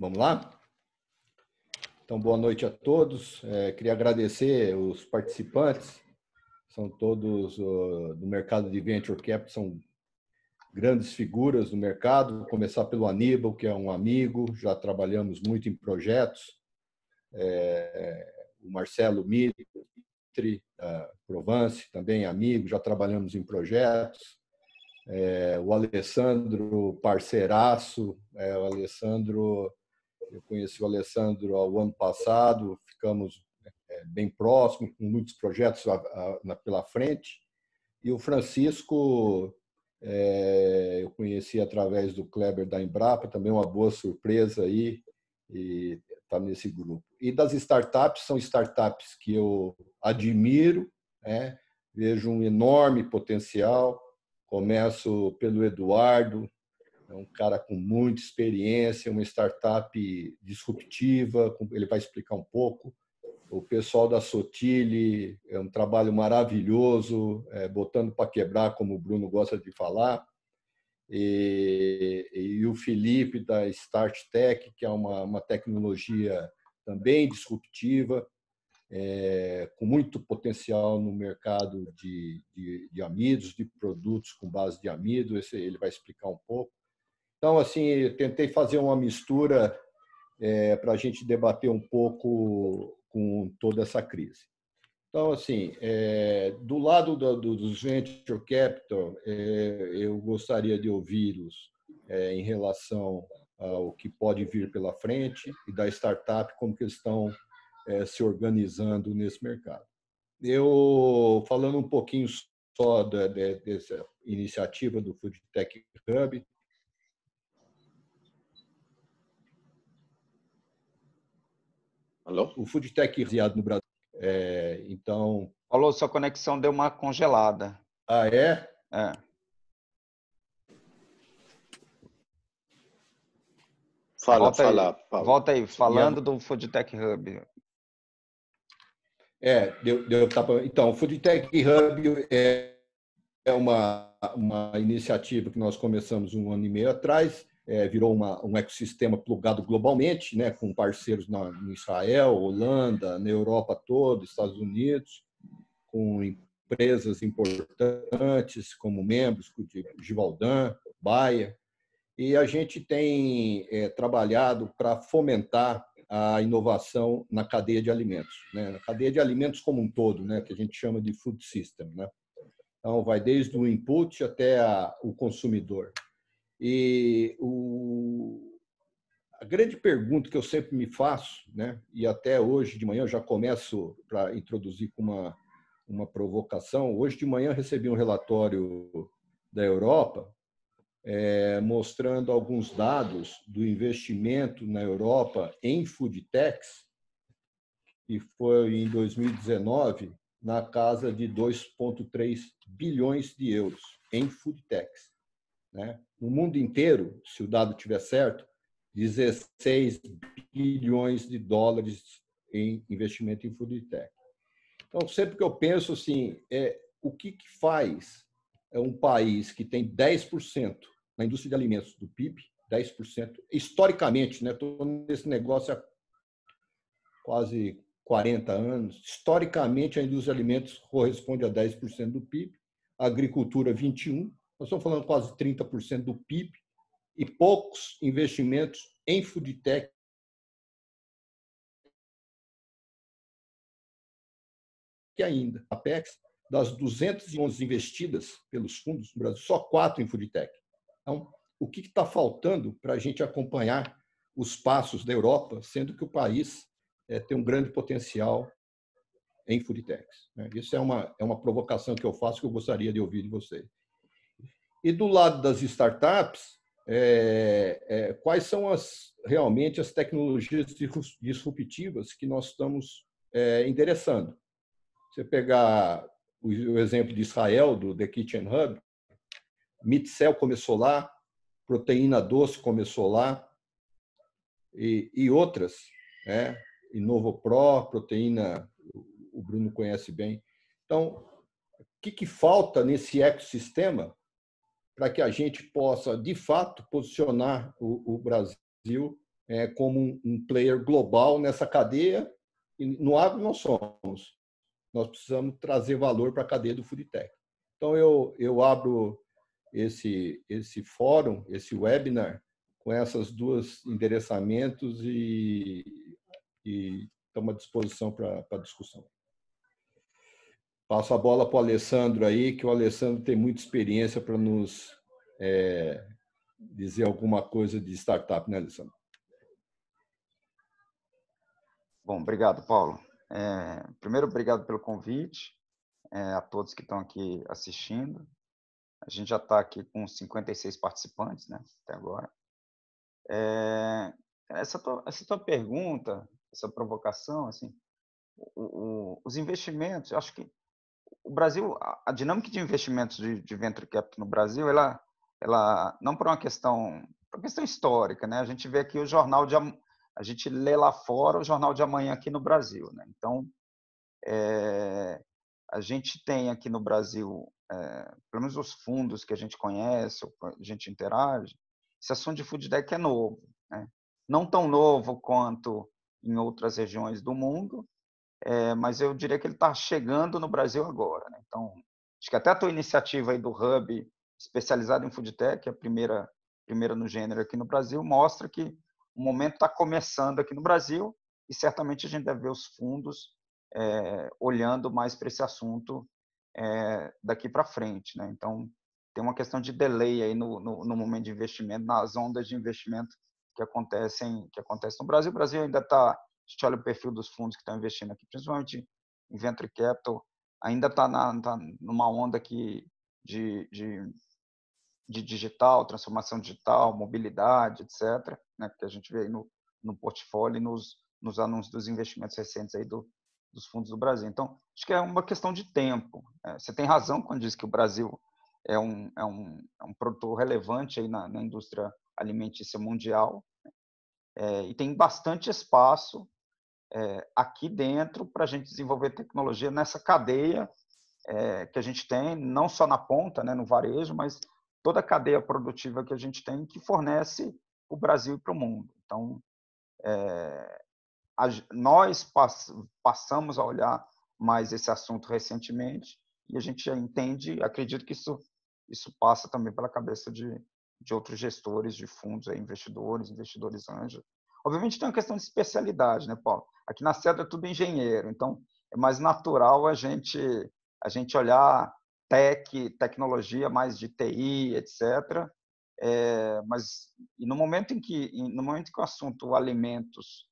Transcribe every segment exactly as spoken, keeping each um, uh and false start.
Vamos lá? Então, boa noite a todos. É, queria agradecer os participantes. São todos uh, do mercado de Venture Capital, são grandes figuras do mercado. Vou começar pelo Aníbal, que é um amigo, já trabalhamos muito em projetos. É, o Marcelo Mitre, da Provence, também amigo, já trabalhamos em projetos. É, o Alessandro, parceiraço, é, o Alessandro... Eu conheci o Alessandro ao ano passado, ficamos bem próximos, com muitos projetos pela frente. E o Francisco, é, eu conheci através do Kleber da Embrapa, também uma boa surpresa aí, e está nesse grupo. E das startups, são startups que eu admiro, né? Vejo um enorme potencial. Começo pelo Eduardo, é um cara com muita experiência, uma startup disruptiva, ele vai explicar um pouco. O pessoal da Sotile é um trabalho maravilhoso, é, botando para quebrar, como o Bruno gosta de falar. E, e o Felipe da Start Tech, que é uma, uma tecnologia também disruptiva, é, com muito potencial no mercado de, de, de amidos, de produtos com base de amido. Esse ele vai explicar um pouco. Então, assim, eu tentei fazer uma mistura é, para a gente debater um pouco com toda essa crise. Então, assim, é, do lado do, do, dos Venture Capital, é, eu gostaria de ouvi-los é, em relação ao que pode vir pela frente e da startup, como que eles estão é, se organizando nesse mercado. Eu, falando um pouquinho só da, de, dessa iniciativa do Food Tech Hub, Alô? o Food Tech baseado no Brasil. É, então. Falou, sua conexão deu uma congelada. Ah, é? É. Fala, volta fala, aí, Paulo. volta aí, falando do Food Tech Hub. É, deu, deu, então, o Food Tech Hub é, é uma, uma iniciativa que nós começamos um ano e meio atrás, é, virou uma, um ecossistema plugado globalmente, né, com parceiros na, em Israel, Holanda, na Europa toda, Estados Unidos, com empresas importantes como membros de Givaudan, Bayer, e a gente tem é, trabalhado para fomentar a inovação na cadeia de alimentos, né? Na cadeia de alimentos como um todo, né? Que a gente chama de food system, né? Então, vai desde o input até a, o consumidor. E o, a grande pergunta que eu sempre me faço, né? E até hoje de manhã eu já começo para introduzir com uma, uma provocação. Hoje de manhã eu recebi um relatório da Europa É, mostrando alguns dados do investimento na Europa em food techs, que foi em dois mil e dezenove na casa de dois vírgula três bilhões de euros em food techs, né? No mundo inteiro, se o dado estiver certo, dezesseis bilhões de dólares em investimento em food tech. Então, sempre que eu penso assim, é, o que, que faz um país que tem dez por cento na indústria de alimentos do P I B, dez por cento, historicamente, né? Estou nesse negócio há quase quarenta anos, historicamente a indústria de alimentos corresponde a dez por cento do P I B, a agricultura vinte e um por cento, nós estamos falando quase trinta por cento do P I B, e poucos investimentos em food tech que ainda. A Apex, das duzentas e onze investidas pelos fundos no Brasil, só quatro em food tech. Então, o que está faltando para a gente acompanhar os passos da Europa, sendo que o país é, tem um grande potencial em food techs, né? Isso é uma, é uma provocação que eu faço que eu gostaria de ouvir de vocês. E do lado das startups, é, é, quais são as, realmente as tecnologias disruptivas que nós estamos é, endereçando? Você pegar o exemplo de Israel, do The Kitchen Hub, Mitcell começou lá, Proteína Doce começou lá, e, e outras, né? InovoPro, Proteína, o Bruno conhece bem. Então, o que, que falta nesse ecossistema para que a gente possa, de fato, posicionar o, o Brasil é, como um, um player global nessa cadeia. E no agro nós somos. Nós precisamos trazer valor para a cadeia do food tech. Então, eu, eu abro esse, esse fórum, esse webinar, com essas duas endereçamentos e, e estamos à disposição para a discussão. Passo a bola para o Alessandro aí, que o Alessandro tem muita experiência para nos é, dizer alguma coisa de startup, né, Alessandro? Bom, obrigado, Paulo. É, primeiro, obrigado pelo convite, é, a todos que estão aqui assistindo. A gente já está aqui com cinquenta e seis participantes, né, até agora. É, essa, tua, essa tua pergunta, essa provocação, assim, o, o, os investimentos, eu acho que o Brasil, a, a dinâmica de investimentos de, de venture capital no Brasil, ela, ela não por uma questão, por uma questão histórica, né? A gente vê aqui o jornal de a gente lê lá fora o jornal de amanhã aqui no Brasil, né? Então, é, a gente tem aqui no Brasil, é, pelo menos os fundos que a gente conhece, a gente interage, esse assunto de food tech é novo, né? Não tão novo quanto em outras regiões do mundo, é, mas eu diria que ele está chegando no Brasil agora, né? Então, acho que até a tua iniciativa aí do Hub, especializado em food tech, a primeira, primeira no gênero aqui no Brasil, mostra que o momento está começando aqui no Brasil e certamente a gente deve ver os fundos é, olhando mais para esse assunto é, daqui para frente, né? Então, tem uma questão de delay aí no, no, no momento de investimento, nas ondas de investimento que acontecem, que acontecem no Brasil. O Brasil ainda está, a gente olha o perfil dos fundos que estão investindo aqui, principalmente em Venture Capital, ainda está tá numa onda aqui de, de, de digital, transformação digital, mobilidade, etcétera, né, que a gente vê aí no, no portfólio e nos, nos anúncios dos investimentos recentes aí do, dos fundos do Brasil. Então, acho que é uma questão de tempo. É, você tem razão quando diz que o Brasil é um, é um, é um produtor relevante aí na, na indústria alimentícia mundial, é, e tem bastante espaço é, aqui dentro para a gente desenvolver tecnologia nessa cadeia é, que a gente tem, não só na ponta, né, no varejo, mas toda a cadeia produtiva que a gente tem que fornece o Brasil para o mundo. Então, é, a, nós pass, passamos a olhar mais esse assunto recentemente e a gente já entende, acredito que isso, isso passa também pela cabeça de, de outros gestores de fundos, aí, investidores, investidores anjos. Obviamente tem uma questão de especialidade, né, Paulo? Aqui na Cedro é tudo engenheiro, então é mais natural a gente, a gente olhar tech, tecnologia mais de T I, etcétera. É, mas e no momento em que no momento em que o assunto alimentos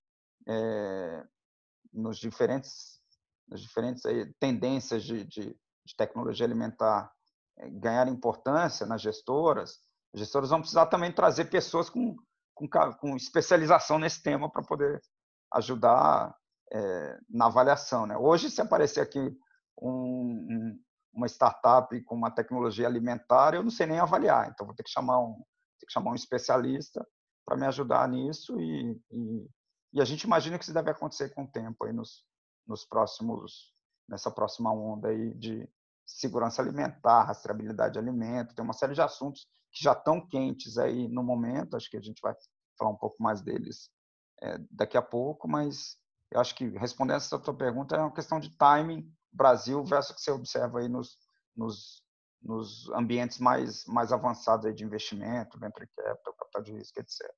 é, nos diferentes nas diferentes aí, tendências de, de, de tecnologia alimentar é, ganhar importância nas gestoras, as gestoras vão precisar também trazer pessoas com, com, com especialização nesse tema para poder ajudar é, na avaliação, né? Hoje, se aparecer aqui um, um, uma startup com uma tecnologia alimentar, eu não sei nem avaliar, então vou ter que chamar um, ter que chamar um especialista para me ajudar nisso e, e, e a gente imagina que isso deve acontecer com o tempo aí nos, nos próximos, nessa próxima onda aí de segurança alimentar, rastreabilidade de alimento, tem uma série de assuntos que já estão quentes aí no momento, acho que a gente vai falar um pouco mais deles é, daqui a pouco, mas eu acho que respondendo essa tua pergunta é uma questão de timing, Brasil versus o que você observa aí nos, nos, nos ambientes mais, mais avançados aí de investimento, venture capital, capital de risco, etcétera.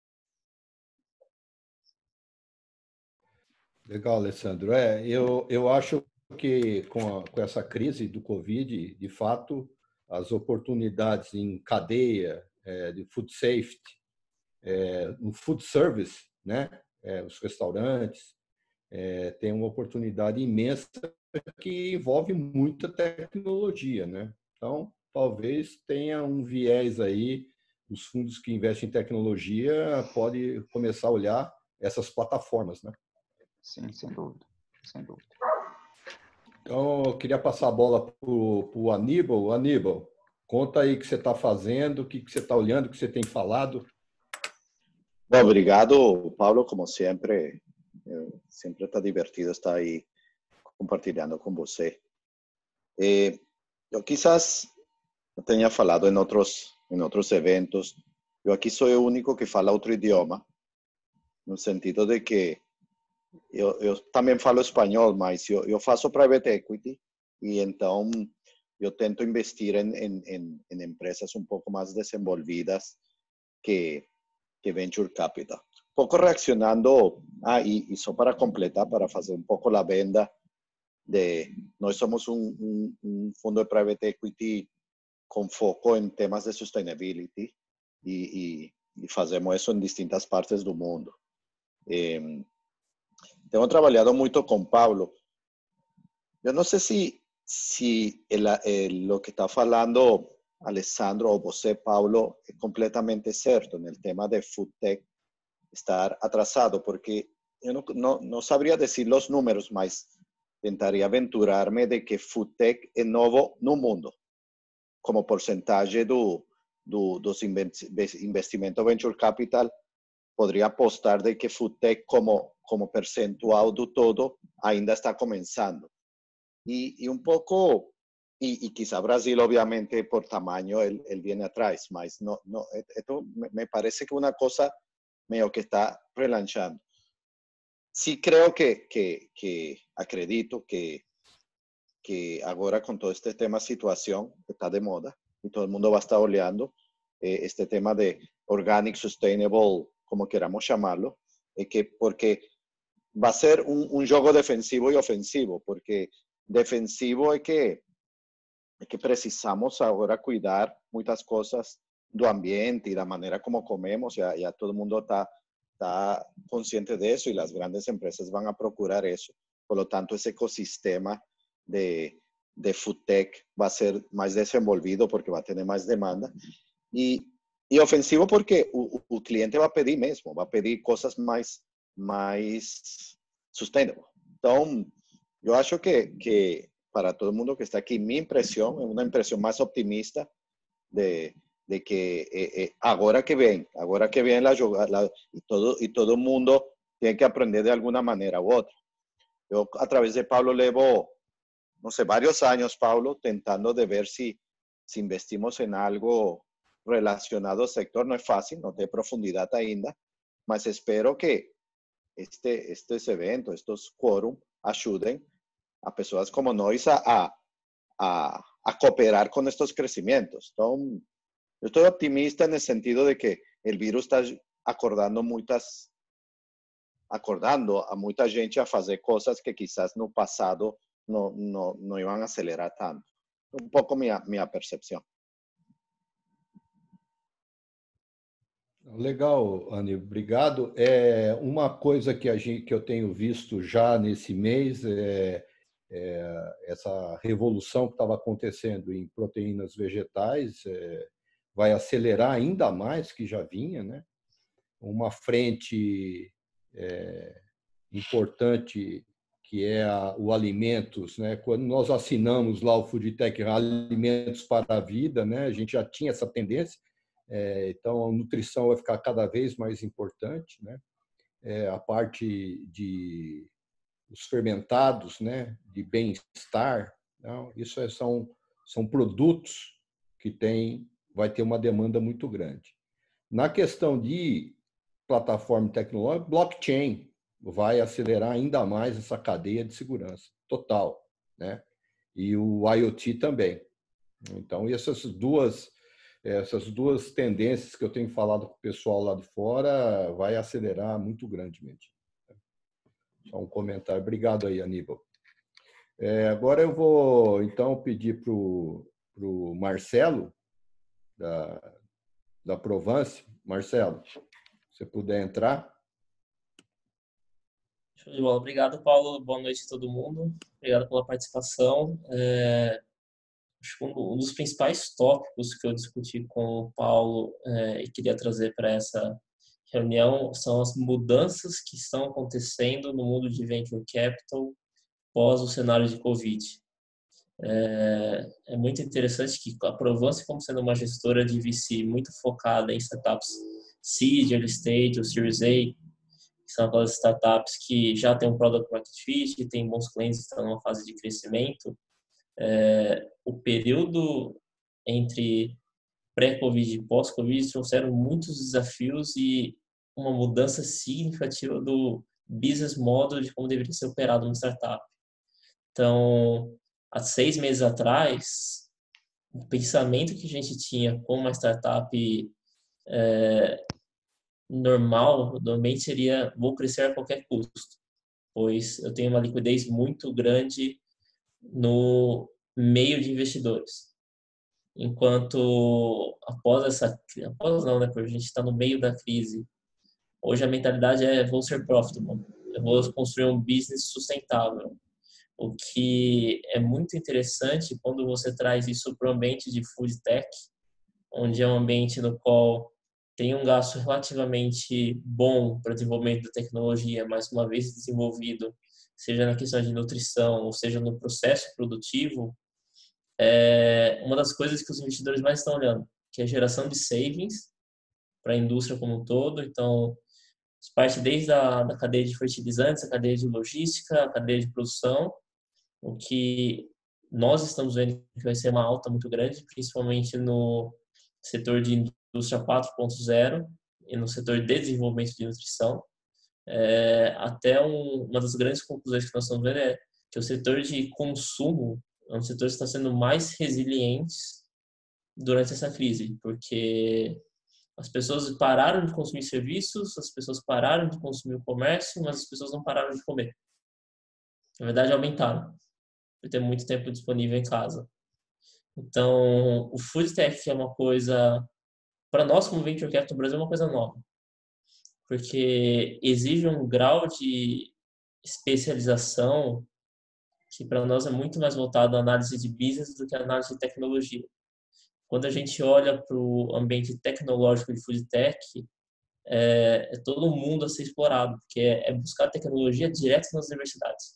Legal, Alessandro. É, eu, eu acho que com, a, com essa crise do Covid, de fato, as oportunidades em cadeia é, de food safety, é, no food service, né, é, os restaurantes, é, tem uma oportunidade imensa que envolve muita tecnologia, né? Então, talvez tenha um viés aí, os fundos que investem em tecnologia pode começar a olhar essas plataformas, né? Sim, sem dúvida, sem dúvida. Então, eu queria passar a bola para o Aníbal. Aníbal, conta aí o que você está fazendo, o que você está olhando, o que você tem falado. Bom, obrigado, Paulo, como sempre. Sempre está divertido estar aí compartilhando com você. Eh, eu quizás tenha falado em outros, em outros eventos, eu aqui sou o único que fala outro idioma, no sentido de que eu, eu também falo espanhol, mas eu, eu faço private equity e então eu tento investir em, em, em, em empresas um pouco mais desenvolvidas que, que venture capital. Um pouco reaccionando, ah, e, e só para completar, para fazer um pouco a venda, de, nós somos um, um, um fundo de private equity com foco em temas de sustainability e, e, e fazemos isso em distintas partes do mundo. Eh, tenho trabalhado muito com Pablo. Eu não sei se, se el, el, o que está falando Alessandro ou você, Pablo, é completamente certo no tema de food tech estar atrasado, porque eu não, não, não sabria dizer os números, mas tentaria aventurar-me de que food tech é novo no mundo, como porcentagem do, do, dos investimentos venture capital, poderia apostar de que food tech como, como percentual do todo ainda está começando. Y, y un poco, y, y quizá Brasil obviamente por tamaño él, él viene atrás, mas no, no, esto me, me parece que una cosa medio que está relanchando. Sí creo que, que, que acredito que, que ahora con todo este tema situación que está de moda y todo el mundo va a estar oleando, eh, este tema de organic, sustainable, como queramos llamarlo, eh, que porque va a ser un, un juego defensivo y ofensivo, porque defensivo é que, é que precisamos agora cuidar muitas coisas do ambiente e da maneira como comemos, já, já todo mundo está tá consciente disso e as grandes empresas vão a procurar isso. Por lo tanto, esse ecossistema de, de food tech vai ser mais desenvolvido porque vai ter mais demanda. E, e ofensivo porque o, o cliente vai pedir mesmo, vai pedir coisas mais, mais sustainable. Então, eu acho que, que para todo mundo que está aqui, minha impressão é uma impressão mais optimista de, de que eh, eh, agora que vem, agora que vem a jogada, e todo, e todo mundo tem que aprender de alguma maneira ou outra. Eu, através de Pablo, levo, não sei, vários anos, Pablo, tentando de ver se, se investimos em algo relacionado ao sector. Não é fácil, não tem profundidade ainda, mas espero que este, estes eventos, estes quórum, ajudem a pessoas como nós a, a, a cooperar com estes crescimentos. Então, eu estou optimista no sentido de que o vírus está acordando muitas, acordando a muita gente a fazer coisas que quizás no passado não, não, não iam acelerar tanto. Um pouco minha, minha percepção. Legal, Anny, obrigado. É, uma coisa que, a gente, que eu tenho visto já nesse mês é, é essa revolução que estava acontecendo em proteínas vegetais, é, vai acelerar ainda mais que já vinha, né? Uma frente é, importante que é a, o alimentos, né? Quando nós assinamos lá o Food Tech Alimentos para a Vida, né? A gente já tinha essa tendência. É, então, a nutrição vai ficar cada vez mais importante, né? É, a parte de os fermentados, né? De bem-estar, não? Isso é, são são produtos que tem, vai ter uma demanda muito grande. Na questão de plataforma tecnológica, blockchain vai acelerar ainda mais essa cadeia de segurança total, né? E o IoT também. Então, essas duas essas duas tendências que eu tenho falado com o pessoal lá de fora vai acelerar muito grandemente. Só um comentário. Obrigado aí, Aníbal. É, agora eu vou, então, pedir para o Marcelo, da, da Provence. Marcelo, se você puder entrar. Show de bola. Obrigado, Paulo. Boa noite a todo mundo. Obrigado pela participação. É... Acho que um dos principais tópicos que eu discuti com o Paulo é, e queria trazer para essa reunião são as mudanças que estão acontecendo no mundo de Venture Capital pós o cenário de Covid. É, é muito interessante que a Provence, como sendo uma gestora de V C muito focada em startups Seed, Early Stage ou Series A, que são aquelas startups que já têm um Product Market Fit, que têm bons clientes, estão numa fase de crescimento. É, o período entre pré-Covid e pós-Covid trouxeram muitos desafios e uma mudança significativa do business model de como deveria ser operado uma startup. Então, há seis meses atrás, o pensamento que a gente tinha como uma startup é, normal, normalmente seria: vou crescer a qualquer custo, pois eu tenho uma liquidez muito grande no meio de investidores. Enquanto após essa, após não, né, porque a gente está no meio da crise, hoje a mentalidade é: vou ser profitable, eu vou construir um business sustentável. O que é muito interessante quando você traz isso para o ambiente de food tech, onde é um ambiente no qual tem um gasto relativamente bom para o desenvolvimento da tecnologia, mas uma vez desenvolvido, seja na questão de nutrição, ou seja no processo produtivo, é uma das coisas que os investidores mais estão olhando, que é a geração de savings para a indústria como um todo. Então, parte desde a da cadeia de fertilizantes, a cadeia de logística, a cadeia de produção, o que nós estamos vendo que vai ser uma alta muito grande, principalmente no setor de indústria quatro ponto zero e no setor de desenvolvimento de nutrição. É, até um, uma das grandes conclusões que nós estamos vendo é que o setor de consumo é um setor que está sendo mais resiliente durante essa crise, porque as pessoas pararam de consumir serviços, as pessoas pararam de consumir o comércio, mas as pessoas não pararam de comer. Na verdade, aumentaram, por ter muito tempo disponível em casa. Então, o food tech é uma coisa, para nós como Venture Capital Brasil, é uma coisa nova, porque exige um grau de especialização que para nós é muito mais voltado à análise de business do que à análise de tecnologia. Quando a gente olha para o ambiente tecnológico de food tech, é, é todo mundo a ser explorado, porque é, é buscar tecnologia direto nas universidades.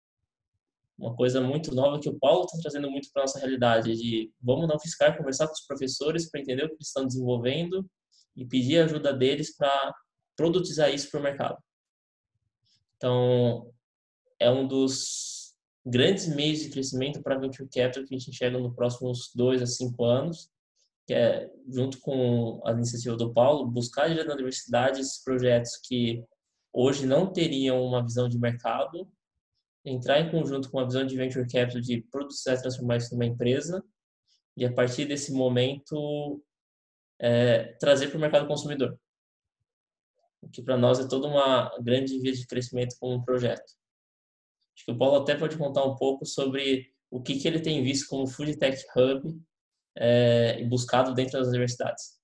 Uma coisa muito nova que o Paulo está trazendo muito para a nossa realidade, de vamos não fiscar, conversar com os professores para entender o que eles estão desenvolvendo e pedir a ajuda deles para produtizar isso para o mercado. Então, é um dos grandes meios de crescimento para a Venture Capital que a gente enxerga nos próximos dois a cinco anos, que é, junto com a iniciativa do Paulo, buscar direto na universidade esses projetos que hoje não teriam uma visão de mercado, entrar em conjunto com a visão de Venture Capital de produzir e transformar isso numa empresa e, a partir desse momento, é, trazer para o mercado consumidor. O que para nós é toda uma grande via de crescimento como um projeto. Acho que o Paulo até pode contar um pouco sobre o que, que ele tem visto como Food Tech Hub é, e buscado dentro das universidades.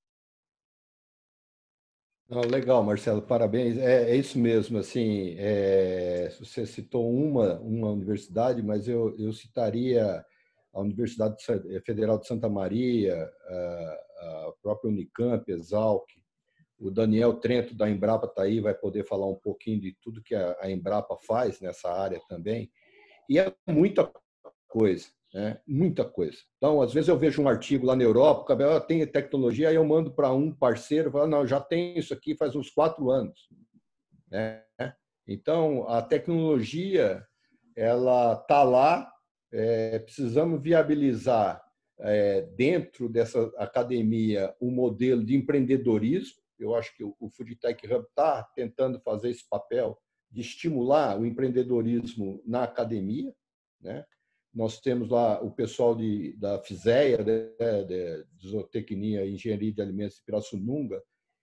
Oh, legal, Marcelo, parabéns. É, é isso mesmo. Assim, é, você citou uma, uma universidade, mas eu, eu citaria a Universidade Federal de Santa Maria, a, a própria Unicamp, Exalc. O Daniel Trento, da Embrapa, está aí, vai poder falar um pouquinho de tudo que a, a Embrapa faz nessa área também. E é muita coisa. É, muita coisa. Então, às vezes eu vejo um artigo lá na Europa, o cabelo tem tecnologia, aí eu mando para um parceiro, falo, não, já tem isso aqui faz uns quatro anos. Né? Então, a tecnologia, ela está lá, é, precisamos viabilizar é, dentro dessa academia um modelo de empreendedorismo. Eu acho que o Food Tech Hub está tentando fazer esse papel de estimular o empreendedorismo na academia, né? Nós temos lá o pessoal de, da FISEA, de, de, de Zootecnia e Engenharia de Alimentos de Pirassununga.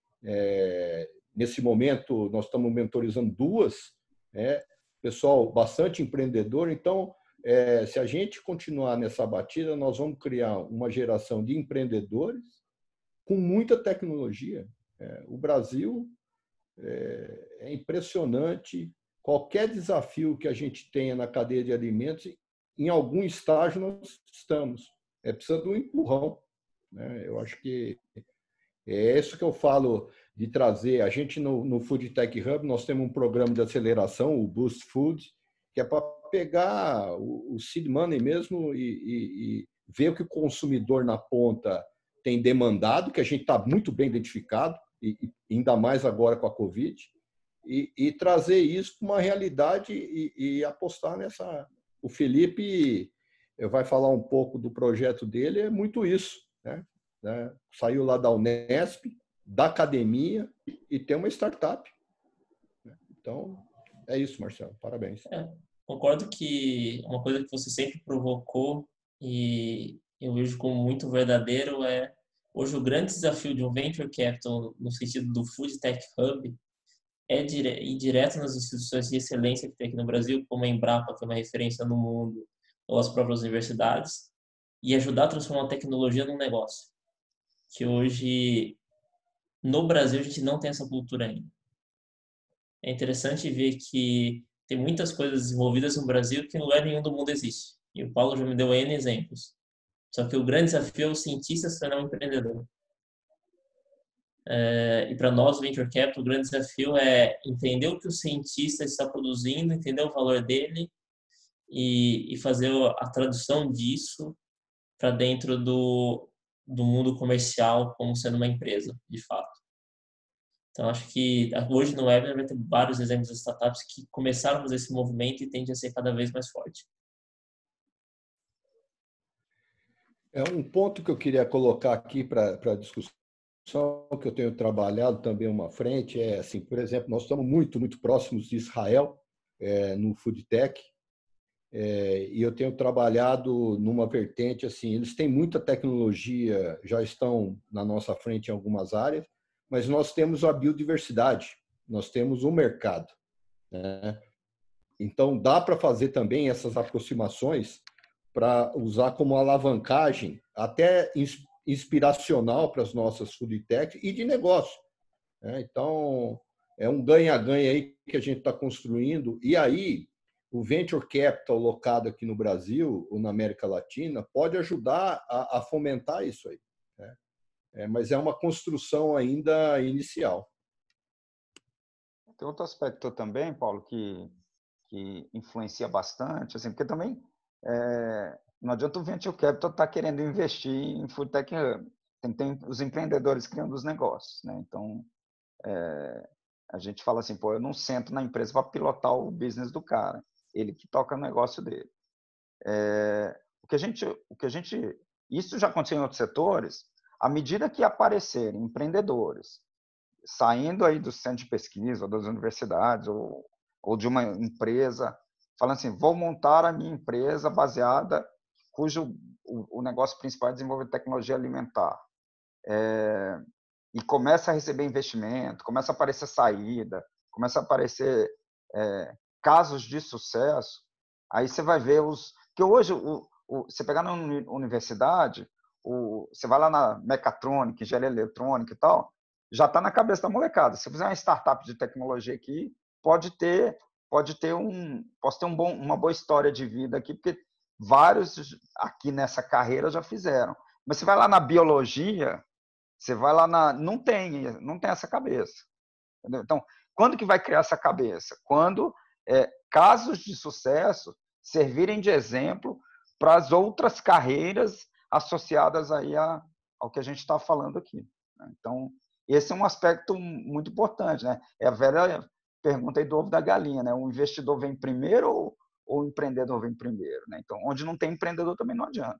É, nesse momento, nós estamos mentorizando duas, né? Pessoal bastante empreendedor. Então, é, se a gente continuar nessa batida, nós vamos criar uma geração de empreendedores com muita tecnologia. É, o Brasil é, é impressionante. Qualquer desafio que a gente tenha na cadeia de alimentos, em algum estágio nós estamos. É preciso de um empurrão. Né? Eu acho que é isso que eu falo de trazer. A gente, no, no Food Tech Hub, nós temos um programa de aceleração, o Boost Food, que é para pegar o, o seed money mesmo e, e, e ver o que o consumidor na ponta tem demandado, que a gente está muito bem identificado, e, e ainda mais agora com a Covid, e, e trazer isso para uma realidade e, e apostar nessa... O Felipe vai falar um pouco do projeto dele, é muito isso. Né? Saiu lá da Unesp, da academia e ter uma startup. Então, é isso, Marcelo. Parabéns. É, concordo que uma coisa que você sempre provocou e eu vejo como muito verdadeiro é hoje o grande desafio de um venture capital no sentido do Food Tech Hub é ir direto nas instituições de excelência que tem aqui no Brasil, como a Embrapa, que é uma referência no mundo, ou as próprias universidades, e ajudar a transformar a tecnologia num negócio. Que hoje, no Brasil, a gente não tem essa cultura ainda. É interessante ver que tem muitas coisas desenvolvidas no Brasil que em lugar nenhum do mundo existe. E o Paulo já me deu N exemplos. Só que o grande desafio é o cientista se tornar um empreendedor. É, e para nós, Venture Capital, o grande desafio é entender o que o cientista está produzindo, entender o valor dele e, e fazer a tradução disso para dentro do, do mundo comercial como sendo uma empresa, de fato. Então, acho que hoje no webinar vai ter vários exemplos de startups que começaram a fazer esse movimento e tendem a ser cada vez mais forte. É um ponto que eu queria colocar aqui para a discussão, que eu tenho trabalhado também uma frente, é assim, por exemplo, nós estamos muito, muito próximos de Israel, é, no Food Tech, é, e eu tenho trabalhado numa vertente, assim, eles têm muita tecnologia, já estão na nossa frente em algumas áreas, mas nós temos a biodiversidade, nós temos o mercado, né? Então, dá para fazer também essas aproximações para usar como alavancagem, até inspiracional para as nossas food tech e de negócio. Então, é um ganha-ganha aí que a gente está construindo. E aí, o Venture Capital locado aqui no Brasil ou na América Latina pode ajudar a, a fomentar isso aí. Né? É, mas é uma construção ainda inicial. Tem outro aspecto também, Paulo, que, que influencia bastante, assim, porque também é, não adianta o Venture Capital estar tá querendo investir em Food Tech Hub. Tem, tem os empreendedores criando os negócios, né? Então, é, a gente fala assim, pô, eu não sento na empresa para pilotar o business do cara. Ele que toca o negócio dele. É, o que a gente, o que a gente, isso já aconteceu em outros setores. À medida que aparecerem empreendedores saindo aí do centro de pesquisa, ou das universidades, ou, ou de uma empresa, falando assim, vou montar a minha empresa baseada, cujo o, o negócio principal é desenvolver tecnologia alimentar. É, e começa a receber investimento, começa a aparecer saída, começa a aparecer é, casos de sucesso, aí você vai ver os... Porque hoje, o, o, você pegar na universidade, o, você vai lá na mecatrônica, engenharia eletrônica e tal, já está na cabeça da molecada. Se eu fizer uma startup de tecnologia aqui, pode ter, pode ter, um, posso ter um bom, uma boa história de vida aqui, porque vários aqui nessa carreira já fizeram. Mas você vai lá na biologia, você vai lá na... Não tem, não tem essa cabeça. Entendeu? Então, quando que vai criar essa cabeça? Quando é, casos de sucesso servirem de exemplo para as outras carreiras associadas aí a, ao que a gente está falando aqui. Então, esse é um aspecto muito importante, né? É a velha pergunta aí do ovo da galinha, né? O investidor vem primeiro ou, ou o empreendedor vem primeiro, né? Então, onde não tem empreendedor também não adianta.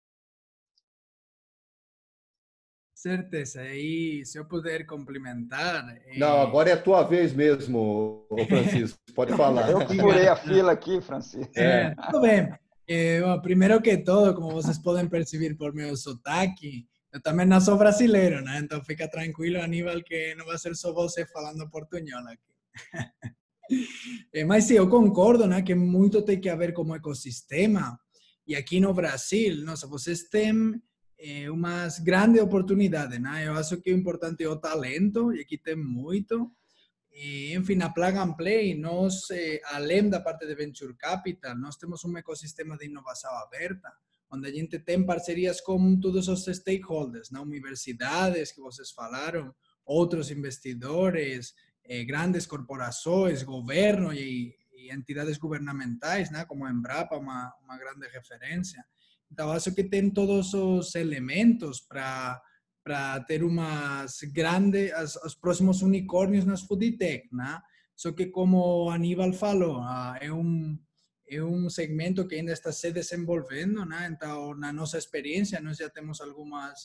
Certeza. E se eu puder complementar... Não, agora é a tua vez mesmo, Francisco. Pode falar. Eu furei a fila aqui, Francisco. É, tudo bem. Eh, bueno, primeiro que todo, como vocês podem perceber por meu sotaque, eu também não sou brasileiro, né? Então fica tranquilo, Aníbal, que não vai ser só você falando portunhol aqui. é, mas sim, eu concordo, né? Que muito tem que haver como ecossistema. E aqui no Brasil, nossa, vocês têm é, umas grandes oportunidades, né? Eu acho que o importante é o talento, e aqui tem muito. E, enfim, na Plug and Play, nós, eh, além da parte de Venture Capital, nós temos um ecossistema de inovação aberta, onde a gente tem parcerias com todos os stakeholders, né? Universidades, que vocês falaram, outros investidores, eh, grandes corporações, governo e, e entidades governamentais, né? Como a Embrapa, uma, uma grande referência. Então, acho que tem todos os elementos para para ter umas grandes, as, os próximos unicórnios nas food tech, né? Só que, como Aníbal falou, uh, é um é um segmento que ainda está se desenvolvendo, né? Então, na nossa experiência, nós já temos algumas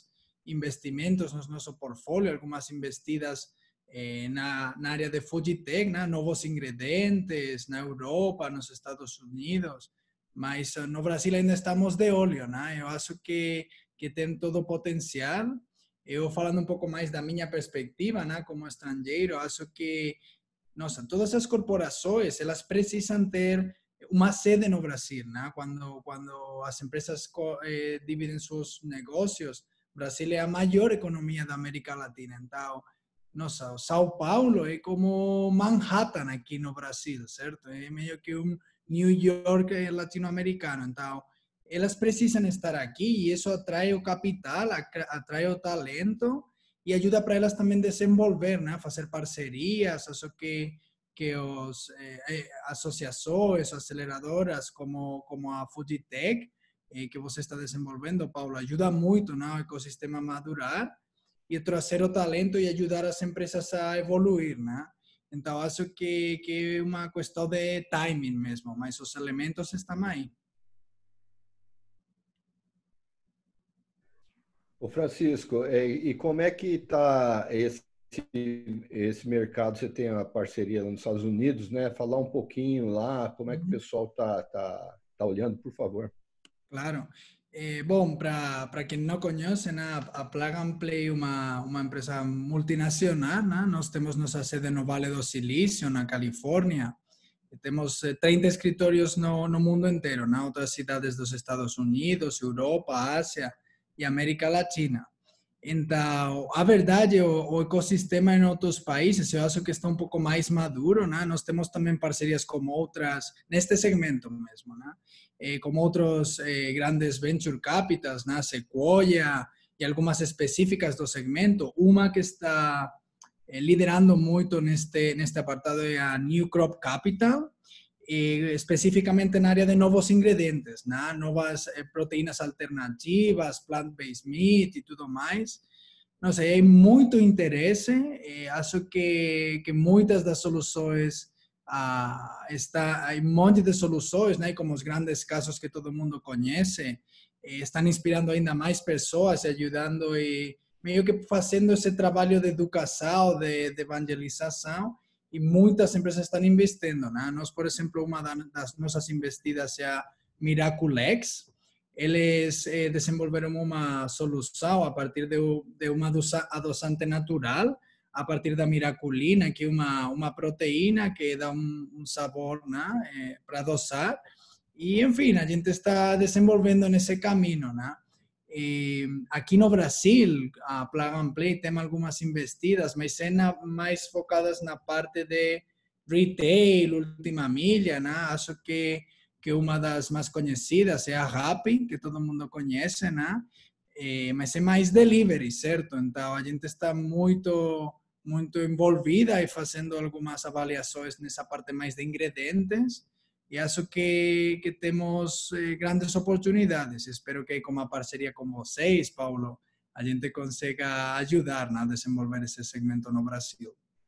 investimentos no nosso portfólio, algumas investidas eh, na, na área de Fujitec, né? Novos ingredientes na Europa, nos Estados Unidos, mas no Brasil ainda estamos de olho, né? Eu acho que, que tem todo o potencial. Eu falando um pouco mais da minha perspectiva, né? Como estrangeiro, acho que, nossa, todas as corporações, elas precisam ter uma sede no Brasil, né? Quando, quando as empresas eh, dividem seus negócios, Brasil é a maior economia da América Latina. Então, nossa, São Paulo é como Manhattan aqui no Brasil, certo? É meio que um New York latino-americano. Então, elas precisam estar aqui e isso atrai o capital, atrai o talento e ajuda para elas também desenvolver, né? Fazer parcerias, acho que que os eh, associações, aceleradoras como, como a Fujitec, eh, que você está desenvolvendo, Paulo, ajuda muito, né, o ecossistema a madurar e trazer o talento e ajudar as empresas a evoluir, né? Então, acho que, que é uma questão de timing mesmo, mas os elementos estão aí. Ô Francisco, e como é que está esse, esse mercado? Você tem a parceria nos Estados Unidos, né? Falar um pouquinho lá, como é que o pessoal está tá, tá olhando, por favor. Claro. Eh, bom, para quem não conhece, né, a Plug and Play é uma, uma empresa multinacional, né? Nós temos nossa sede no Vale do Silício, na Califórnia. Temos trinta escritórios no, no mundo inteiro, né? Outras cidades dos Estados Unidos, Europa, Ásia e América Latina. Então, a verdade, o, o ecossistema em outros países, eu acho que está um pouco mais maduro, né? Nós temos também parcerias com outras, neste segmento mesmo, né? Eh, com outros eh, grandes venture capitals, né? Sequoia e algumas específicas do segmento. Uma que está eh, liderando muito neste, neste apartado é a New Crop Capital, eh, especificamente na área de novos ingredientes, né? Novas eh, proteínas alternativas, plant-based meat e tudo mais. Não sei, há muito interesse. Eh, acho que, que muitas das soluções, ah, está, há um monte de soluções, né? Como os grandes casos que todo mundo conhece, eh, estão inspirando ainda mais pessoas, ajudando e meio que fazendo esse trabalho de educação, de, de evangelização. E muitas empresas estão investindo, né? Nós, por exemplo, uma das nossas investidas é a Miraculex. Eles eh, desenvolveram uma solução a partir de, de uma adoçante natural, a partir da miraculina, que é uma, uma proteína que dá um, um sabor, né? Eh, para adoçar. E, enfim, a gente está desenvolvendo nesse caminho, né? Eh, aqui no Brasil, a Plug and Play tem algumas investidas, mas é na, mais focadas na parte de retail, última milha, né? Acho que, que uma das mais conhecidas é a Rappi, que todo mundo conhece, né? Eh, mas é mais delivery, certo? Então, a gente está muito, muito envolvida e fazendo algumas avaliações nessa parte mais de ingredientes. E acho que, que temos eh, grandes oportunidades. Espero que com uma parceria com vocês, Paulo, a gente consiga ajudar, né, a desenvolver esse segmento no Brasil.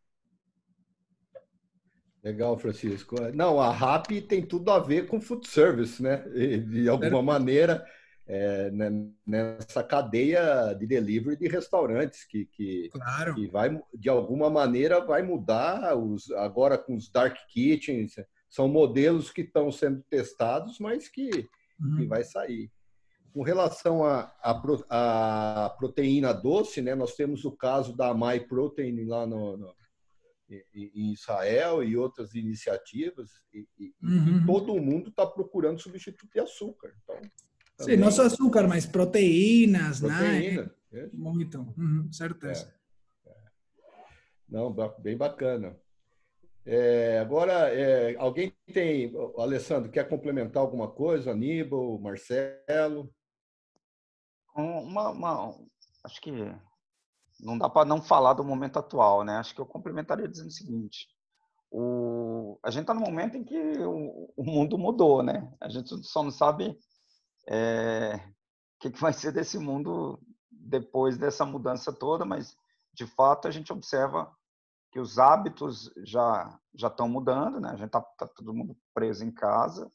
Legal, Francisco. Não, a Rappi tem tudo a ver com food service, né? De alguma maneira, é, nessa cadeia de delivery de restaurantes que, que, claro. que vai, de alguma maneira, vai mudar os, agora com os dark kitchens. São modelos que estão sendo testados, mas que, uhum. que vai sair. Com relação à a, a, a proteína doce, né, nós temos o caso da MyProtein lá no, no, em Israel e outras iniciativas, e, e, uhum. e todo mundo está procurando substituto de açúcar. Então, também... Sim, não só açúcar, mas proteínas, proteína, né? É. Muito, uhum, certeza. É. É. Não, bem bacana. É, agora, é, alguém tem, Alessandro, quer complementar alguma coisa? Aníbal, Marcelo? Uma, uma, acho que não dá para não falar do momento atual, né? Acho que eu complementaria dizendo o seguinte: o, a gente está no momento em que o, o mundo mudou, né? A gente só não sabe é, o que, que vai ser desse mundo depois dessa mudança toda, mas de fato a gente observa que os hábitos já já estão mudando, né? A gente está tá todo mundo preso em casa,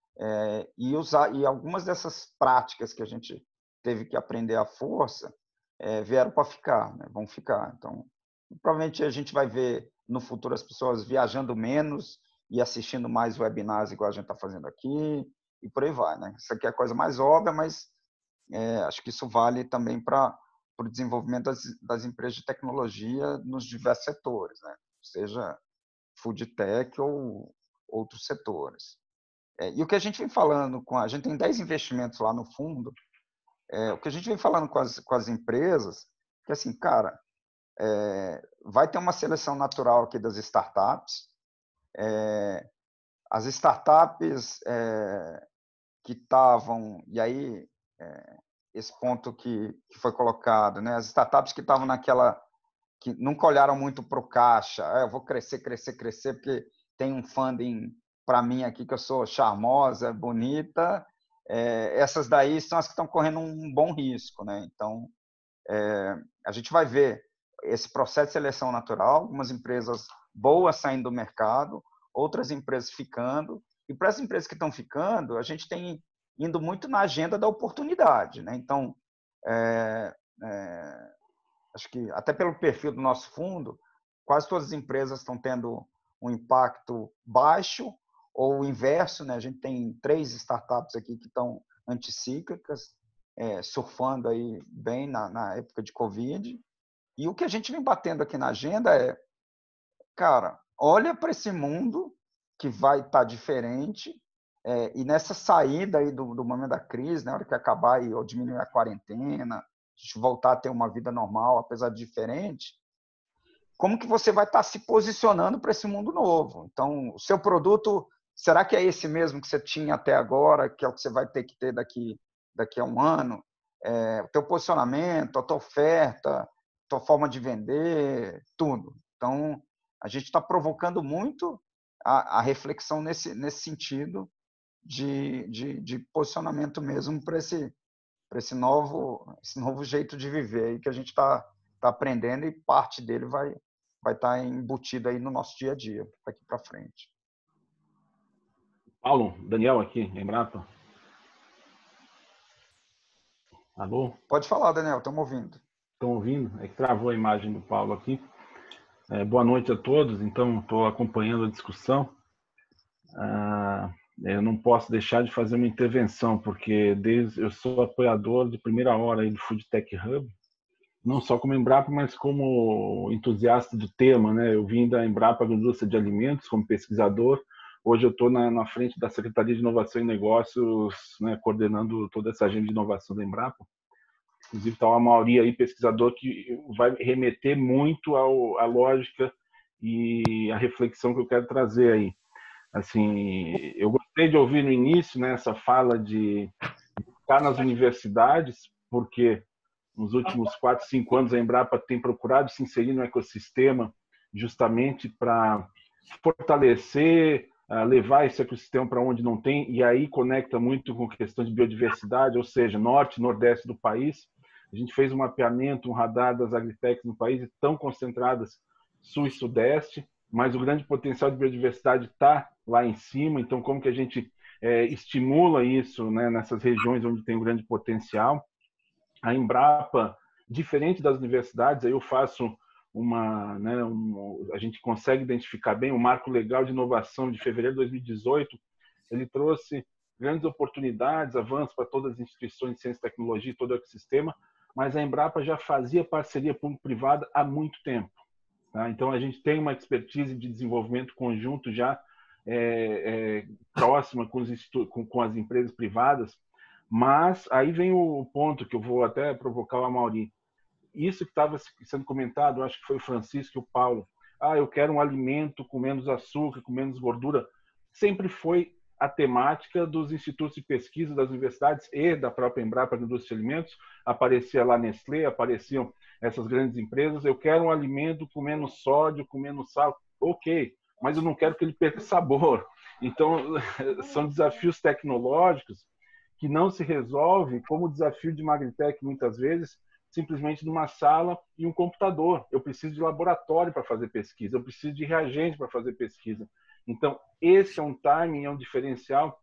é, e, usar, e algumas dessas práticas que a gente teve que aprender à força, é, vieram para ficar, né? Vão ficar. Então, provavelmente a gente vai ver no futuro as pessoas viajando menos e assistindo mais webinars igual a gente está fazendo aqui e por aí vai, né? Isso aqui é a coisa mais óbvia, mas é, acho que isso vale também para o desenvolvimento das, das empresas de tecnologia nos diversos setores, né? Seja food tech ou outros setores. É, e o que a gente vem falando com a, a gente tem dez investimentos lá no fundo, é, o que a gente vem falando com as, com as empresas, que assim, cara, é, vai ter uma seleção natural aqui das startups. É, as startups é, que estavam, e aí é, esse ponto que, que foi colocado, né? As startups que estavam naquela, que nunca olharam muito para o caixa, é, eu vou crescer, crescer, crescer, porque tem um funding para mim aqui que eu sou charmosa, bonita, é, essas daí são as que estão correndo um bom risco, né? Então, é, a gente vai ver esse processo de seleção natural, algumas empresas boas saindo do mercado, outras empresas ficando, e para as empresas que estão ficando, a gente tem indo muito na agenda da oportunidade, né? Então, é, é, acho que até pelo perfil do nosso fundo, quase todas as empresas estão tendo um impacto baixo ou o inverso, né? A gente tem três startups aqui que estão anticíclicas, é, surfando aí bem na, na época de Covid. E o que a gente vem batendo aqui na agenda é, cara, olha para esse mundo que vai estar tá diferente, é, e nessa saída aí do, do momento da crise, na hora que acabar e, ou diminuir a quarentena, a gente voltar a ter uma vida normal, apesar de diferente, como que você vai estar tá se posicionando para esse mundo novo? Então, o seu produto, será que é esse mesmo que você tinha até agora, que é o que você vai ter que ter daqui, daqui a um ano? É, o teu posicionamento, a tua oferta, a tua forma de vender, tudo. Então, a gente está provocando muito a, a reflexão nesse, nesse sentido de, de, de posicionamento mesmo para esse, para esse novo, esse novo jeito de viver aí que a gente está tá aprendendo, e parte dele vai vai estar embutido aí no nosso dia a dia, daqui para frente. Paulo, Daniel aqui, Embrapa. Alô? Pode falar, Daniel, estamos ouvindo. Estão ouvindo? É que travou a imagem do Paulo aqui. É, boa noite a todos. Então, estou acompanhando a discussão. Ah, eu não posso deixar de fazer uma intervenção, porque desde eu sou apoiador de primeira hora aí do Food Tech Hub, não só como Embrapa, mas como entusiasta do tema, né? Eu vim da Embrapa Agroindústria de Alimentos como pesquisador. Hoje eu estou na, na frente da Secretaria de Inovação e Negócios, né, coordenando toda essa agenda de inovação da Embrapa. Inclusive está uma maioria aí, pesquisador, que vai remeter muito ao, à lógica e à reflexão que eu quero trazer aí. Assim, eu gostei de ouvir no início, né, essa fala de ficar nas universidades, porque nos últimos quatro, cinco anos a Embrapa tem procurado se inserir no ecossistema justamente para fortalecer, levar esse ecossistema para onde não tem, e aí conecta muito com a questão de biodiversidade, ou seja, norte e nordeste do país. A gente fez um mapeamento, um radar das agritechs no país, estão concentradas sul e sudeste, mas o grande potencial de biodiversidade está lá em cima. Então, como que a gente é, estimula isso, né, nessas regiões onde tem um grande potencial? A Embrapa, diferente das universidades, aí eu faço uma, né, um, a gente consegue identificar bem o Marco Legal de Inovação de fevereiro de dois mil e dezoito, ele trouxe grandes oportunidades, avanços para todas as instituições de ciência e tecnologia e todo o ecossistema, mas a Embrapa já fazia parceria público-privada há muito tempo. Tá? Então, a gente tem uma expertise de desenvolvimento conjunto já é, é, próxima com, os com, com as empresas privadas. Mas aí vem o ponto que eu vou até provocar o Amaury. Isso que estava sendo comentado, acho que foi o Francisco e o Paulo. Ah, eu quero um alimento com menos açúcar, com menos gordura. Sempre foi a temática dos institutos de pesquisa das universidades e da própria Embrapa, da indústria de alimentos. Aparecia lá Nestlé, apareciam essas grandes empresas. Eu quero um alimento com menos sódio, com menos sal. Ok, mas eu não quero que ele perca sabor. Então, são desafios tecnológicos que não se resolve como o desafio de uma agritech, muitas vezes, simplesmente numa sala e um computador. Eu preciso de laboratório para fazer pesquisa, eu preciso de reagente para fazer pesquisa. Então, esse é um timing, é um diferencial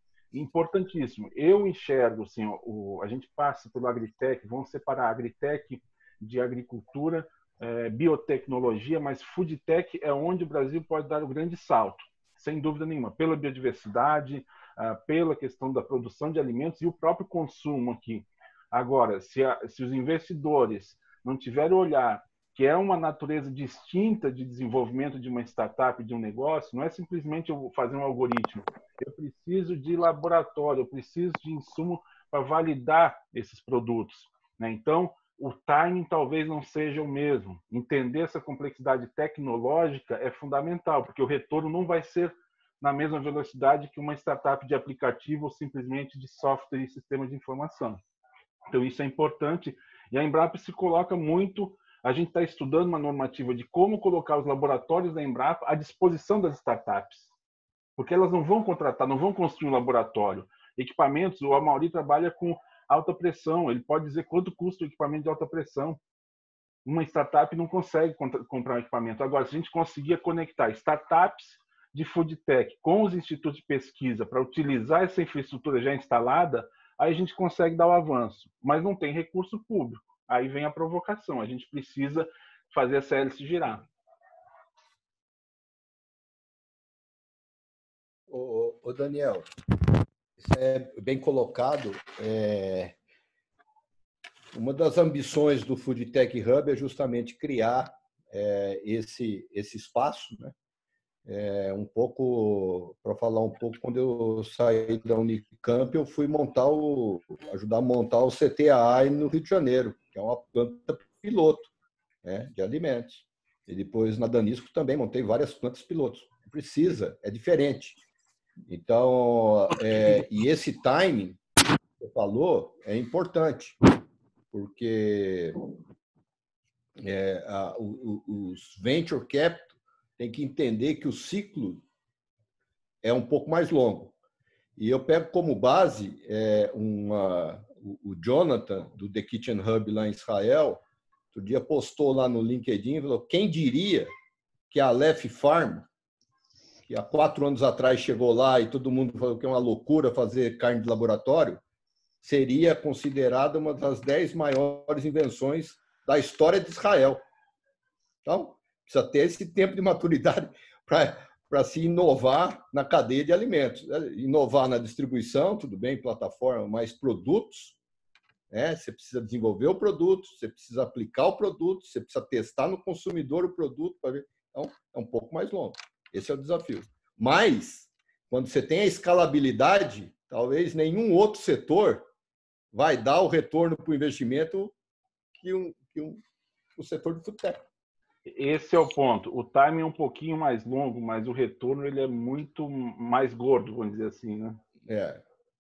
importantíssimo. Eu enxergo, assim, o, a gente passa pelo agritech, vamos separar a agritech de agricultura, é, biotecnologia, mas food tech é onde o Brasil pode dar o grande salto, sem dúvida nenhuma, pela biodiversidade, ah, pela questão da produção de alimentos e o próprio consumo aqui. Agora, se, a, se os investidores não tiverem olhar que é uma natureza distinta de desenvolvimento de uma startup, de um negócio, não é simplesmente eu fazer um algoritmo. Eu preciso de laboratório, eu preciso de insumo para validar esses produtos, né? Então, o timing talvez não seja o mesmo. Entender essa complexidade tecnológica é fundamental, porque o retorno não vai ser na mesma velocidade que uma startup de aplicativo ou simplesmente de software e sistema de informação. Então, isso é importante. E a Embrapa se coloca muito... A gente está estudando uma normativa de como colocar os laboratórios da Embrapa à disposição das startups. Porque elas não vão contratar, não vão construir um laboratório. Equipamentos, o Amaury trabalha com alta pressão. Ele pode dizer quanto custa o equipamento de alta pressão. Uma startup não consegue comprar um equipamento. Agora, se a gente conseguir conectar startups de food tech com os institutos de pesquisa para utilizar essa infraestrutura já instalada, aí a gente consegue dar o avanço. Mas não tem recurso público. Aí vem a provocação. A gente precisa fazer essa hélice girar. Ô, ô Daniel, isso é bem colocado. É... Uma das ambições do Food Tech Hub é justamente criar é, esse, esse espaço, né? É, um pouco, para falar um pouco, quando eu saí da Unicamp, eu fui montar o, ajudar a montar o C T A A no Rio de Janeiro, que é uma planta piloto, né, de alimentos. E depois na Danisco também montei várias plantas pilotos. Precisa, é diferente. Então, é, e esse timing que você falou é importante, porque é, a, o, os venture capital tem que entender que o ciclo é um pouco mais longo. E eu pego como base é, uma, o Jonathan, do The Kitchen Hub lá em Israel, outro dia postou lá no LinkedIn, falou, quem diria que a Aleph Farm, que há quatro anos atrás chegou lá e todo mundo falou que é uma loucura fazer carne de laboratório, seria considerada uma das dez maiores invenções da história de Israel. Então, precisa ter esse tempo de maturidade para se inovar na cadeia de alimentos. Inovar na distribuição, tudo bem, plataforma, mas produtos, né? Você precisa desenvolver o produto, você precisa aplicar o produto, você precisa testar no consumidor o produto para ver. Então, é um pouco mais longo. Esse é o desafio. Mas, quando você tem a escalabilidade, talvez nenhum outro setor vai dar o retorno para o investimento que um, que um, o setor de food tech. Esse é o ponto. O timing é um pouquinho mais longo, mas o retorno ele é muito mais gordo, vamos dizer assim, né? É.